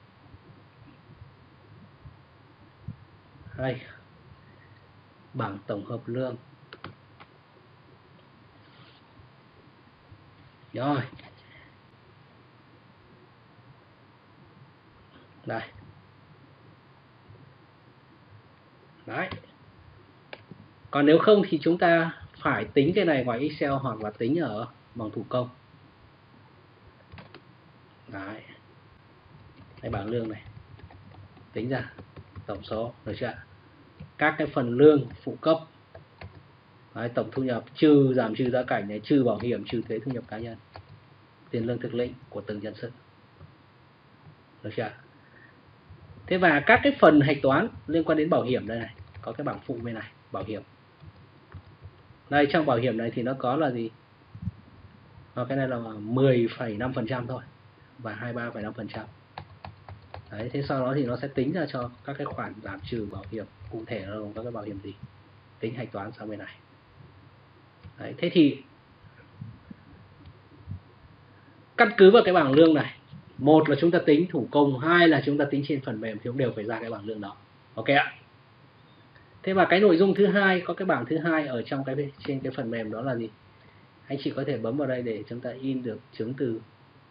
Đây. Bảng tổng hợp lương. Rồi. Đây. Đấy. Còn nếu không thì chúng ta phải tính cái này ngoài Excel hoặc là tính ở bằng thủ công. Đấy. Đây bảng lương này. Tính ra tổng số, được chưa? Các cái phần lương phụ cấp. Đấy, tổng thu nhập trừ giảm trừ gia cảnh này, trừ bảo hiểm, trừ thuế thu nhập cá nhân. Tiền lương thực lĩnh của từng nhân sự. Được chưa? Thế và các cái phần hạch toán liên quan đến bảo hiểm đây này, có cái bảng phụ bên này, bảo hiểm. Đây trong bảo hiểm này thì nó có là gì? Và cái này là mười phẩy năm phần trăm thôi và hai mươi ba phẩy năm phần trăm. Đấy, thế sau đó thì nó sẽ tính ra cho các cái khoản giảm trừ bảo hiểm cụ thể là gồm các cái bảo hiểm gì. Tính hạch toán sang bên này. Đấy, thế thì căn cứ vào cái bảng lương này, một là chúng ta tính thủ công, hai là chúng ta tính trên phần mềm thì cũng đều phải ra cái bảng lương đó. Ok ạ. Thế và cái nội dung thứ hai, có cái bảng thứ hai ở trong cái trên cái phần mềm đó là gì? Anh chị có thể bấm vào đây để chúng ta in được chứng từ,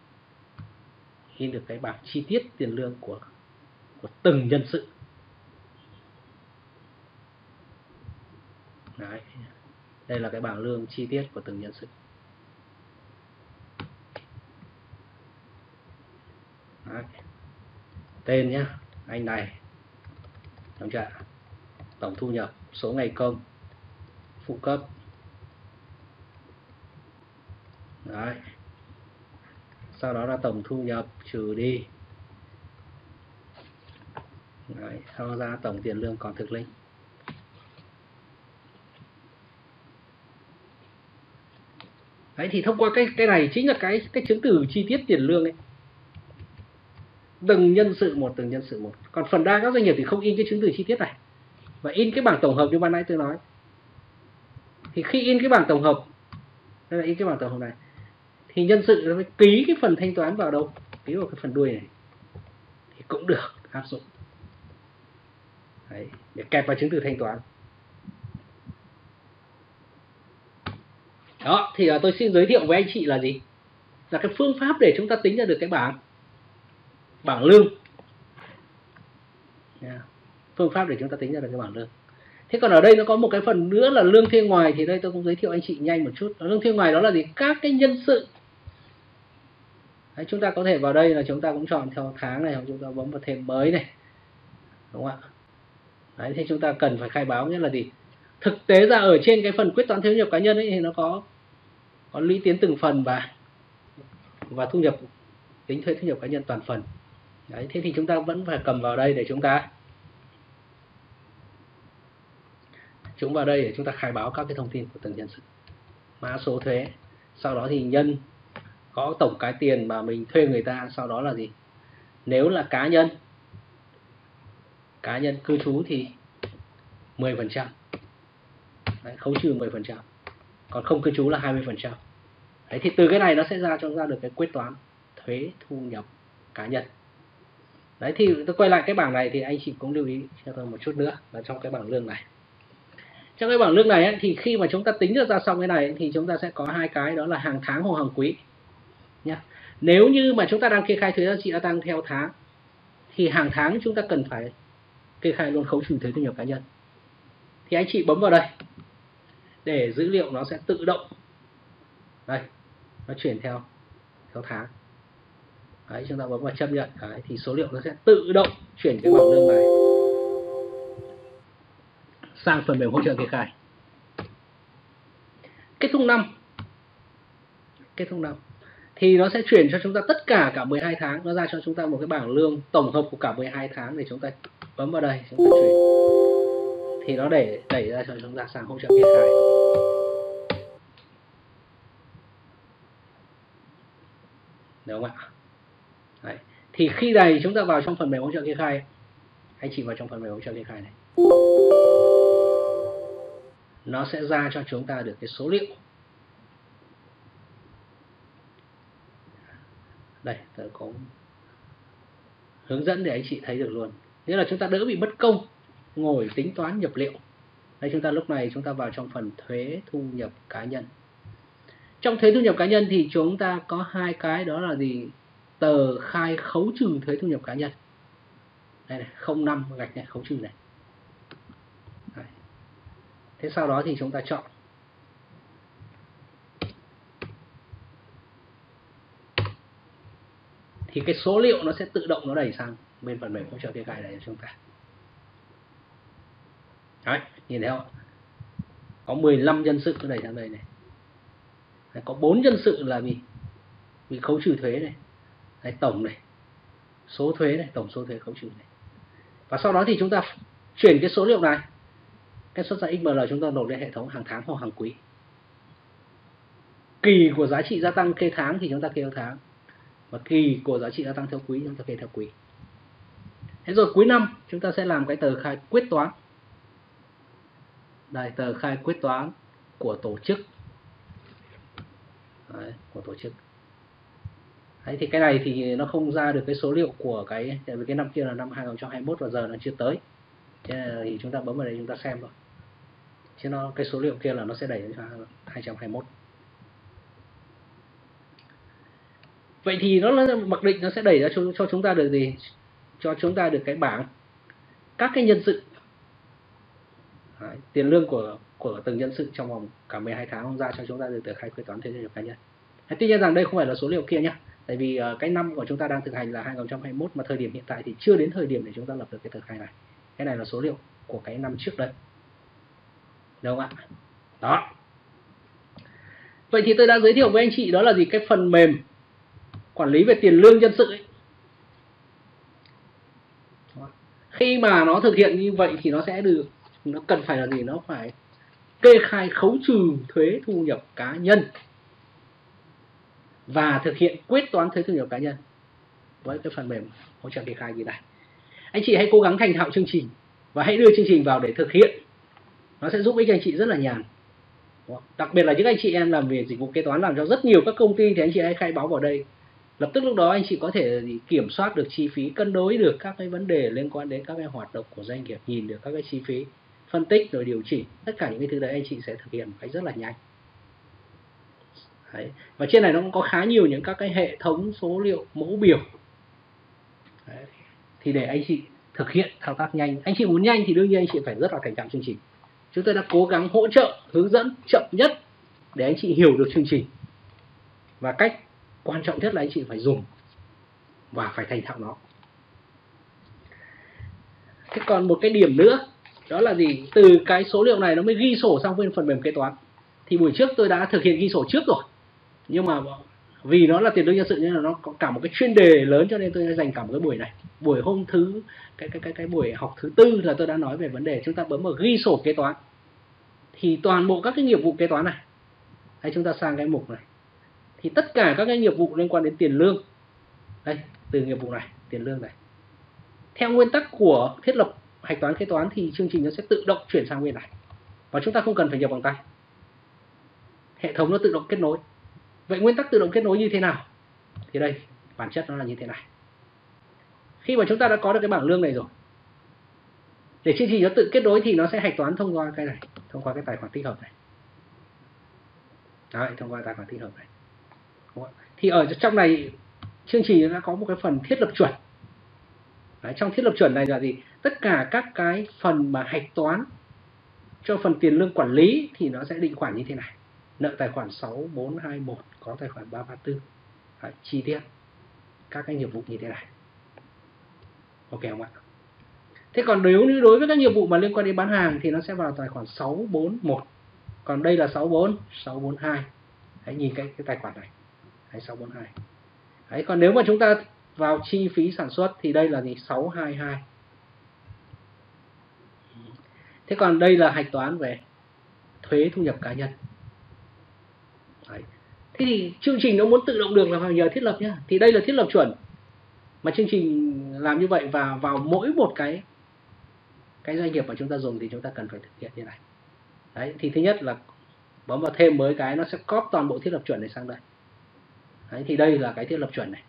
in được cái bảng chi tiết tiền lương của của từng nhân sự. Đấy. Đây là cái bảng lương chi tiết của từng nhân sự. Đấy. Tên nhá, anh này, đúng chưa? Tổng thu nhập, số ngày công, phụ cấp. Đấy. Sau đó là tổng thu nhập trừ đi. Đấy. Sau đó ra tổng tiền lương còn thực lĩnh. Đấy, thì thông qua cái cái này chính là cái cái chứng từ chi tiết tiền lương ấy. Từng nhân sự một, từng nhân sự một. Còn phần đa các doanh nghiệp thì không in cái chứng từ chi tiết này, và in cái bảng tổng hợp như ban nãy tôi nói. Thì khi in cái bảng tổng hợp, đây là in cái bảng tổng hợp này, thì nhân sự nó phải ký cái phần thanh toán vào đâu? Ký vào cái phần đuôi này thì cũng được áp dụng. Đấy, để kẹp vào chứng từ thanh toán. Đó, thì tôi xin giới thiệu với anh chị là gì? Là cái phương pháp để chúng ta tính ra được cái bảng bảng lương. Yeah. Phương pháp để chúng ta tính ra được cái bảng lương. Thế còn ở đây nó có một cái phần nữa là lương thuê ngoài, thì đây tôi cũng giới thiệu anh chị nhanh một chút. Lương thuê ngoài đó là gì? Các cái nhân sự. Đấy, chúng ta có thể vào đây là chúng ta cũng chọn theo tháng này, hoặc chúng ta bấm vào thêm mới này. Đúng không ạ? Đấy, thì chúng ta cần phải khai báo nghĩa là gì? Thực tế ra ở trên cái phần quyết toán thuế thu nhập cá nhân ấy thì nó có có lũy tiến từng phần và và thu nhập, tính thuế thu nhập cá nhân toàn phần. Đấy, thế thì chúng ta vẫn phải cầm vào đây để chúng ta chúng vào đây để chúng ta khai báo các cái thông tin của từng nhân sự, mã số thuế, sau đó thì nhân có tổng cái tiền mà mình thuê người ta, sau đó là gì? Nếu là cá nhân cá nhân cư trú thì mười phần trăm. Đấy, khấu trừ mười phần trăm. Còn không cư trú là hai mươi phần trăm. Đấy, thì từ cái này nó sẽ ra cho ra được cái quyết toán thuế thu nhập cá nhân. Đấy, thì tôi quay lại cái bảng này thì anh chị cũng lưu ý cho tôi một chút nữa là trong cái bảng lương này. Trong cái bảng lương này ấy, thì khi mà chúng ta tính được ra xong cái này thì chúng ta sẽ có hai cái, đó là hàng tháng hoặc hàng quý nhá. Nếu như mà chúng ta đang kê khai thuế giá trị gia tăng theo tháng thì hàng tháng chúng ta cần phải kê khai luôn khấu trừ thuế thu nhập cá nhân. Thì anh chị bấm vào đây để dữ liệu nó sẽ tự động đây, nó chuyển theo theo tháng. Đấy, chúng ta bấm vào chấp nhận. Đấy, thì số liệu nó sẽ tự động chuyển cái bảng lương này sang phần mềm hỗ trợ kê khai. Kết thúc năm kết thúc năm thì nó sẽ chuyển cho chúng ta tất cả cả mười hai tháng, nó ra cho chúng ta một cái bảng lương tổng hợp của cả mười hai tháng, để chúng ta bấm vào đây, chúng ta chuyển thì nó để đẩy ra cho chúng ta sang hỗ trợ kê khai. Được không ạ? Đấy. Thì khi này chúng ta vào trong phần mềm hỗ trợ kê khai, anh chị vào trong phần mềm hỗ trợ kê khai này, nó sẽ ra cho chúng ta được cái số liệu. Đây, tôi có hướng dẫn để anh chị thấy được luôn. Nghĩa là chúng ta đỡ bị mất công ngồi tính toán nhập liệu. Đây, chúng ta lúc này chúng ta vào trong phần thuế thu nhập cá nhân. Trong thuế thu nhập cá nhân thì chúng ta có hai cái, đó là gì? Tờ khai khấu trừ thuế thu nhập cá nhân. Đây này, không năm gạch này, khấu trừ này. Đấy. Thế sau đó thì chúng ta chọn. Thì cái số liệu nó sẽ tự động nó đẩy sang bên phần mềm hỗ trợ kê khai này cho chúng ta. Đấy, nhìn thấy không? Có mười lăm nhân sự nó đẩy sang đây này. Đấy, có bốn nhân sự là bị bị khấu trừ thuế này. Đấy, tổng này, số thuế này, tổng số thuế khấu trừ này. Và sau đó thì chúng ta chuyển cái số liệu này, cái xuất ra ích em lờ chúng ta nộp lên hệ thống hàng tháng hoặc hàng quý. Kỳ của giá trị gia tăng kê tháng thì chúng ta kê theo tháng, và kỳ của giá trị gia tăng theo quý chúng ta kê theo quý. Thế rồi cuối năm chúng ta sẽ làm cái tờ khai quyết toán. Đây, tờ khai quyết toán của tổ chức. Đấy, của tổ chức. Đấy, thì cái này thì nó không ra được cái số liệu của cái, tại vì cái năm kia là năm hai nghìn không trăm hai mươi mốt và giờ nó chưa tới. Thế thì chúng ta bấm vào đây chúng ta xem thôi. Chứ nó cái số liệu kia là nó sẽ đẩy cho hai trăm hai mươi mốt. Vậy thì nó mặc định nó sẽ đẩy ra cho, cho chúng ta được gì? Cho chúng ta được cái bảng các cái nhân sự. Đấy, tiền lương của của từng nhân sự trong vòng cả mười hai tháng không ra cho chúng ta được tờ khai quyết toán thuế thu nhập cá nhân. Tuy nhiên rằng đây không phải là số liệu kia nhé. Tại vì uh, cái năm của chúng ta đang thực hành là hai nghìn không trăm hai mươi mốt, mà thời điểm hiện tại thì chưa đến thời điểm để chúng ta lập được cái tờ khai này. Cái này là số liệu của cái năm trước đây. Được không ạ? Đó. Vậy thì tôi đã giới thiệu với anh chị đó là gì? Cái phần mềm quản lý về tiền lương nhân sự ấy. Khi mà nó thực hiện như vậy thì nó sẽ được, nó cần phải là gì? Nó phải kê khai khấu trừ thuế thu nhập cá nhân và thực hiện quyết toán thuế thu nhập cá nhân với cái phần mềm hỗ trợ kê khai như này. Anh chị hãy cố gắng thành thạo chương trình và hãy đưa chương trình vào để thực hiện. Nó sẽ giúp ích anh chị rất là nhàn. Đặc biệt là những anh chị em làm về dịch vụ kế toán làm cho rất nhiều các công ty thì anh chị hãy khai báo vào đây. Lập tức lúc đó anh chị có thể kiểm soát được chi phí, cân đối được các cái vấn đề liên quan đến các cái hoạt động của doanh nghiệp, nhìn được các cái chi phí, phân tích rồi điều chỉnh. Tất cả những cái thứ đấy anh chị sẽ thực hiện một cách rất là nhanh. Đấy. Và trên này nó cũng có khá nhiều những các cái hệ thống số liệu mẫu biểu. Đấy. Thì để anh chị thực hiện thao tác nhanh. Anh chị muốn nhanh thì đương nhiên anh chị phải rất là thành thạo chương trình. Chúng tôi đã cố gắng hỗ trợ, hướng dẫn chậm nhất để anh chị hiểu được chương trình. Và cách quan trọng nhất là anh chị phải dùng và phải thành thạo nó. Thế còn một cái điểm nữa, đó là gì? Từ cái số liệu này nó mới ghi sổ sang bên phần mềm kế toán. Thì buổi trước tôi đã thực hiện ghi sổ trước rồi. Nhưng mà vì nó là tiền lương nhân sự nên là nó có cả một cái chuyên đề lớn, cho nên tôi đã dành cả một cái buổi này. Buổi hôm thứ cái cái cái cái buổi học thứ tư là tôi đã nói về vấn đề chúng ta bấm vào ghi sổ kế toán. Thì toàn bộ các cái nghiệp vụ kế toán này. Hay chúng ta sang cái mục này. thì tất cả các cái nghiệp vụ liên quan đến tiền lương, đây từ nghiệp vụ này, tiền lương này, theo nguyên tắc của thiết lập hạch toán kế toán thì chương trình nó sẽ tự động chuyển sang bên này và chúng ta không cần phải nhập bằng tay, hệ thống nó tự động kết nối. Vậy nguyên tắc tự động kết nối như thế nào? Thì đây bản chất nó là như thế này. Khi mà chúng ta đã có được cái bảng lương này rồi, để chương trình nó tự kết nối thì nó sẽ hạch toán thông qua cái này, thông qua cái tài khoản tích hợp này. Đấy, thông qua tài khoản tích hợp này. Thì ở trong này chương trình đã có một cái phần thiết lập chuẩn. Đấy, trong thiết lập chuẩn này là gì? Tất cả các cái phần mà hạch toán cho phần tiền lương quản lý thì nó sẽ định khoản như thế này. Nợ tài khoản sáu bốn hai một, có tài khoản ba ba tư. Đấy, chi tiết các cái nghiệp vụ như thế này. Ok không ạ? Thế còn nếu như đối với các nghiệp vụ mà liên quan đến bán hàng thì nó sẽ vào tài khoản sáu bốn một. Còn đây là sáu bốn, sáu bốn hai. Đấy, nhìn cái, cái tài khoản này. Đấy, sáu bốn hai. Đấy, còn nếu mà chúng ta vào chi phí sản xuất thì đây là gì? sáu hai hai. Thế còn đây là hạch toán về thuế thu nhập cá nhân. Đấy. Thế thì chương trình nó muốn tự động được là phải nhờ thiết lập nhá. Thì đây là thiết lập chuẩn mà chương trình làm như vậy, và vào mỗi một cái cái doanh nghiệp mà chúng ta dùng thì chúng ta cần phải thực hiện như này. Đấy, thì thứ nhất là bấm vào thêm mới cái nó sẽ copy toàn bộ thiết lập chuẩn này sang đây. Đấy, thì đây là cái thiết lập chuẩn này.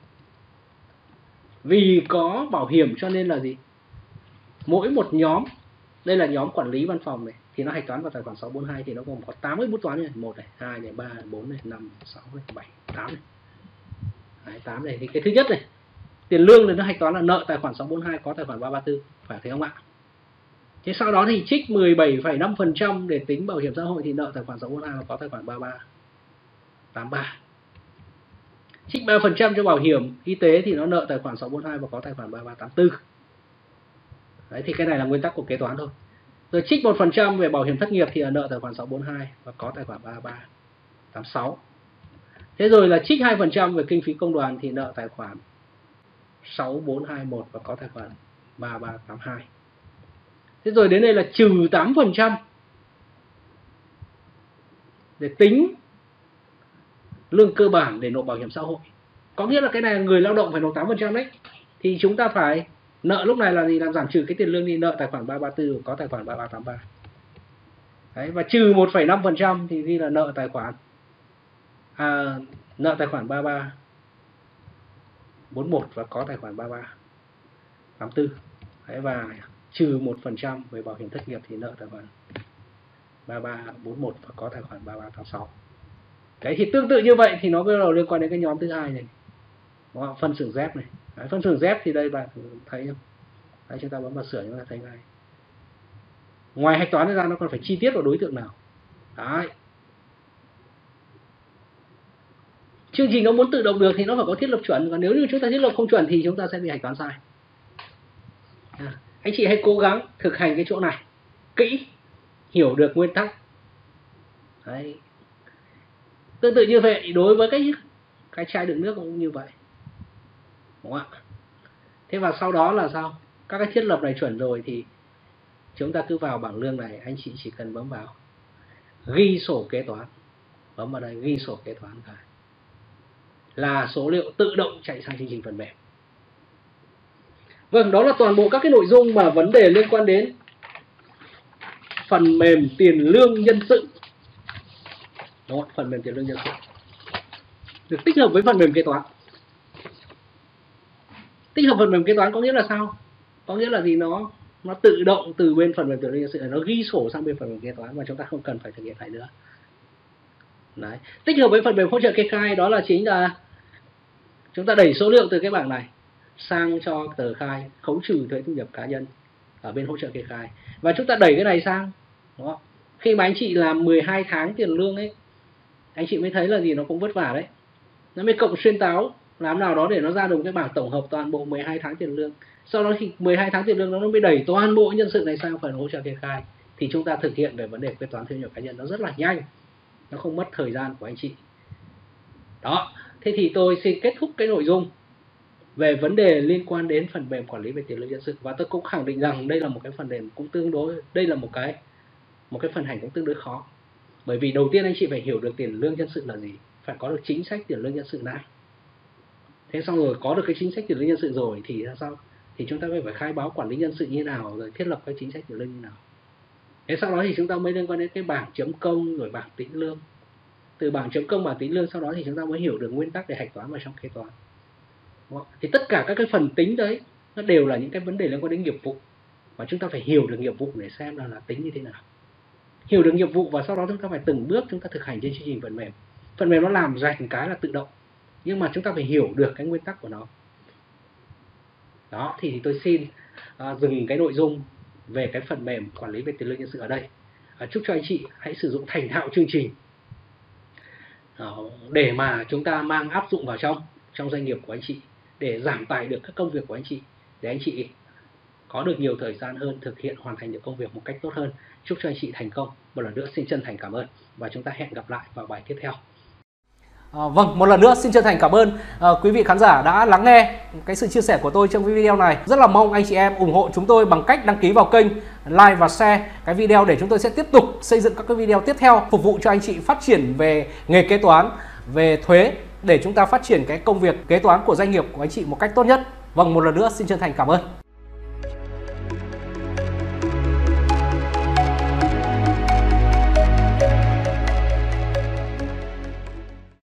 Vì có bảo hiểm cho nên là gì? Mỗi một nhóm, đây là nhóm quản lý văn phòng này, thì nó hạch toán vào tài khoản sáu bốn hai thì nó gồm có tám cái bút toán này, một này, hai này, ba này, bốn này, năm, sáu này, bảy, tám này. Đấy, tám này thì cái thứ nhất này, tiền lương thì nó hạch toán là nợ tài khoản sáu bốn hai có tài khoản ba ba tư, phải thấy không ạ? Thế sau đó thì trích mười bảy phẩy năm phần trăm để tính bảo hiểm xã hội thì nợ tài khoản sáu bốn hai và có tài khoản ba ba tám ba. Trích ba phần trăm cho bảo hiểm y tế thì nó nợ tài khoản sáu bốn hai và có tài khoản ba ba tám tư. Đấy, thì cái này là nguyên tắc của kế toán thôi. Rồi trích một phần trăm về bảo hiểm thất nghiệp thì là nợ tài khoản sáu bốn hai và có tài khoản ba ba tám sáu. Thế rồi là trích hai phần trăm về kinh phí công đoàn thì nợ tài khoản sáu bốn hai một và có tài khoản ba ba tám hai. Thế rồi đến đây là trừ tám phần trăm để tính lương cơ bản để nộp bảo hiểm xã hội. Có nghĩa là cái này người lao động phải nộp tám phần trăm đấy. Thì chúng ta phải nợ lúc này là gì? Làm giảm trừ cái tiền lương đi, nợ tài khoản ba ba tư có tài khoản ba ba tám ba. Đấy, và trừ một phẩy năm phần trăm thì ghi là nợ tài khoản à, nợ tài khoản ba ba bốn một và có tài khoản ba ba tám tư. Đấy, và trừ một phần trăm về bảo hiểm thất nghiệp thì nợ tài khoản ba ba bốn một và có tài khoản ba ba tám sáu. Đấy, thì tương tự như vậy thì nó bắt đầu liên quan đến cái nhóm thứ hai này. Đúng không? Phân xưởng dép này. Đấy, phân xưởng dép thì đây bạn thấy không? Đấy, chúng ta bấm vào sửa chúng ta thấy ngay. Ngoài hạch toán ra nó còn phải chi tiết vào đối tượng nào. Đấy. Chương trình nó muốn tự động được thì nó phải có thiết lập chuẩn, còn nếu như chúng ta thiết lập không chuẩn thì chúng ta sẽ bị hạch toán sai. À, anh chị hãy cố gắng thực hành cái chỗ này kỹ, hiểu được nguyên tắc. Đấy. Tương tự như vậy đối với cái cái chai đựng nước cũng như vậy. Đúng không ạ? Thế và sau đó là sao? Các cái thiết lập này chuẩn rồi thì chúng ta cứ vào bảng lương này, anh chị chỉ cần bấm vào ghi sổ kế toán. Bấm vào đây ghi sổ kế toán cả. Là số liệu tự động chạy sang chương trình phần mềm. Vâng, đó là toàn bộ các cái nội dung mà vấn đề liên quan đến phần mềm tiền lương nhân sự. Đúng không? Phần mềm tiền lương nhân sự được tích hợp với phần mềm kế toán. Tích hợp phần mềm kế toán có nghĩa là sao? Có nghĩa là gì? Nó nó tự động từ bên phần mềm tiền lương nhân sự nó ghi sổ sang bên phần mềm kế toán và chúng ta không cần phải thực hiện lại nữa. Đấy. Tích hợp với phần mềm hỗ trợ kê khai đó là chính là chúng ta đẩy số liệu từ cái bảng này sang cho tờ khai khấu trừ thuế thu nhập cá nhân ở bên hỗ trợ kê khai, và chúng ta đẩy cái này sang. Đúng không? Khi mà anh chị làm mười hai tháng tiền lương ấy, anh chị mới thấy là gì? Nó cũng vất vả đấy. Nó mới cộng xuyên táo làm nào đó để nó ra được cái bảng tổng hợp toàn bộ mười hai tháng tiền lương. Sau đó thì mười hai tháng tiền lương nó mới đẩy toàn bộ nhân sự này sang phần hỗ trợ kê khai. Thì chúng ta thực hiện về vấn đề kế toán thuế nhập cá nhân nó rất là nhanh, nó không mất thời gian của anh chị. Đó, thế thì tôi xin kết thúc cái nội dung về vấn đề liên quan đến phần mềm quản lý về tiền lương nhân sự, và tôi cũng khẳng định rằng đây là một cái phần mềm cũng tương đối, đây là một cái một cái phần hành cũng tương đối khó. Bởi vì đầu tiên anh chị phải hiểu được tiền lương nhân sự là gì, phải có được chính sách tiền lương nhân sự đã. Thế xong rồi có được cái chính sách tiền lương nhân sự rồi thì là sao? Thì chúng ta phải khai báo quản lý nhân sự như nào, rồi thiết lập cái chính sách tiền lương như nào. Thế sau đó thì chúng ta mới liên quan đến cái bảng chấm công rồi bảng tính lương. Từ bảng chấm công, bảng tính lương sau đó thì chúng ta mới hiểu được nguyên tắc để hạch toán vào trong kế toán. Thì tất cả các cái phần tính đấy nó đều là những cái vấn đề liên quan đến nghiệp vụ, và chúng ta phải hiểu được nghiệp vụ để xem là, là tính như thế nào. Hiểu được nghiệp vụ và sau đó chúng ta phải từng bước chúng ta thực hành trên chương trình phần mềm. Phần mềm nó làm rành cái là tự động, nhưng mà chúng ta phải hiểu được cái nguyên tắc của nó. Đó, thì tôi xin uh, dừng cái nội dung về cái phần mềm quản lý về tiền lương nhân sự ở đây. Uh, chúc cho anh chị hãy sử dụng thành thạo chương trình uh, để mà chúng ta mang áp dụng vào trong trong doanh nghiệp của anh chị, để giảm tải được các công việc của anh chị, để anh chị có được nhiều thời gian hơn, thực hiện hoàn thành được công việc một cách tốt hơn. Chúc cho anh chị thành công. Một lần nữa xin chân thành cảm ơn và chúng ta hẹn gặp lại vào bài tiếp theo. À, vâng, một lần nữa xin chân thành cảm ơn à, quý vị khán giả đã lắng nghe cái sự chia sẻ của tôi trong video này. Rất là mong anh chị em ủng hộ chúng tôi bằng cách đăng ký vào kênh, like và share cái video để chúng tôi sẽ tiếp tục xây dựng các cái video tiếp theo phục vụ cho anh chị phát triển về nghề kế toán, về thuế, để chúng ta phát triển cái công việc kế toán của doanh nghiệp của anh chị một cách tốt nhất. Vâng, một lần nữa xin chân thành cảm ơn.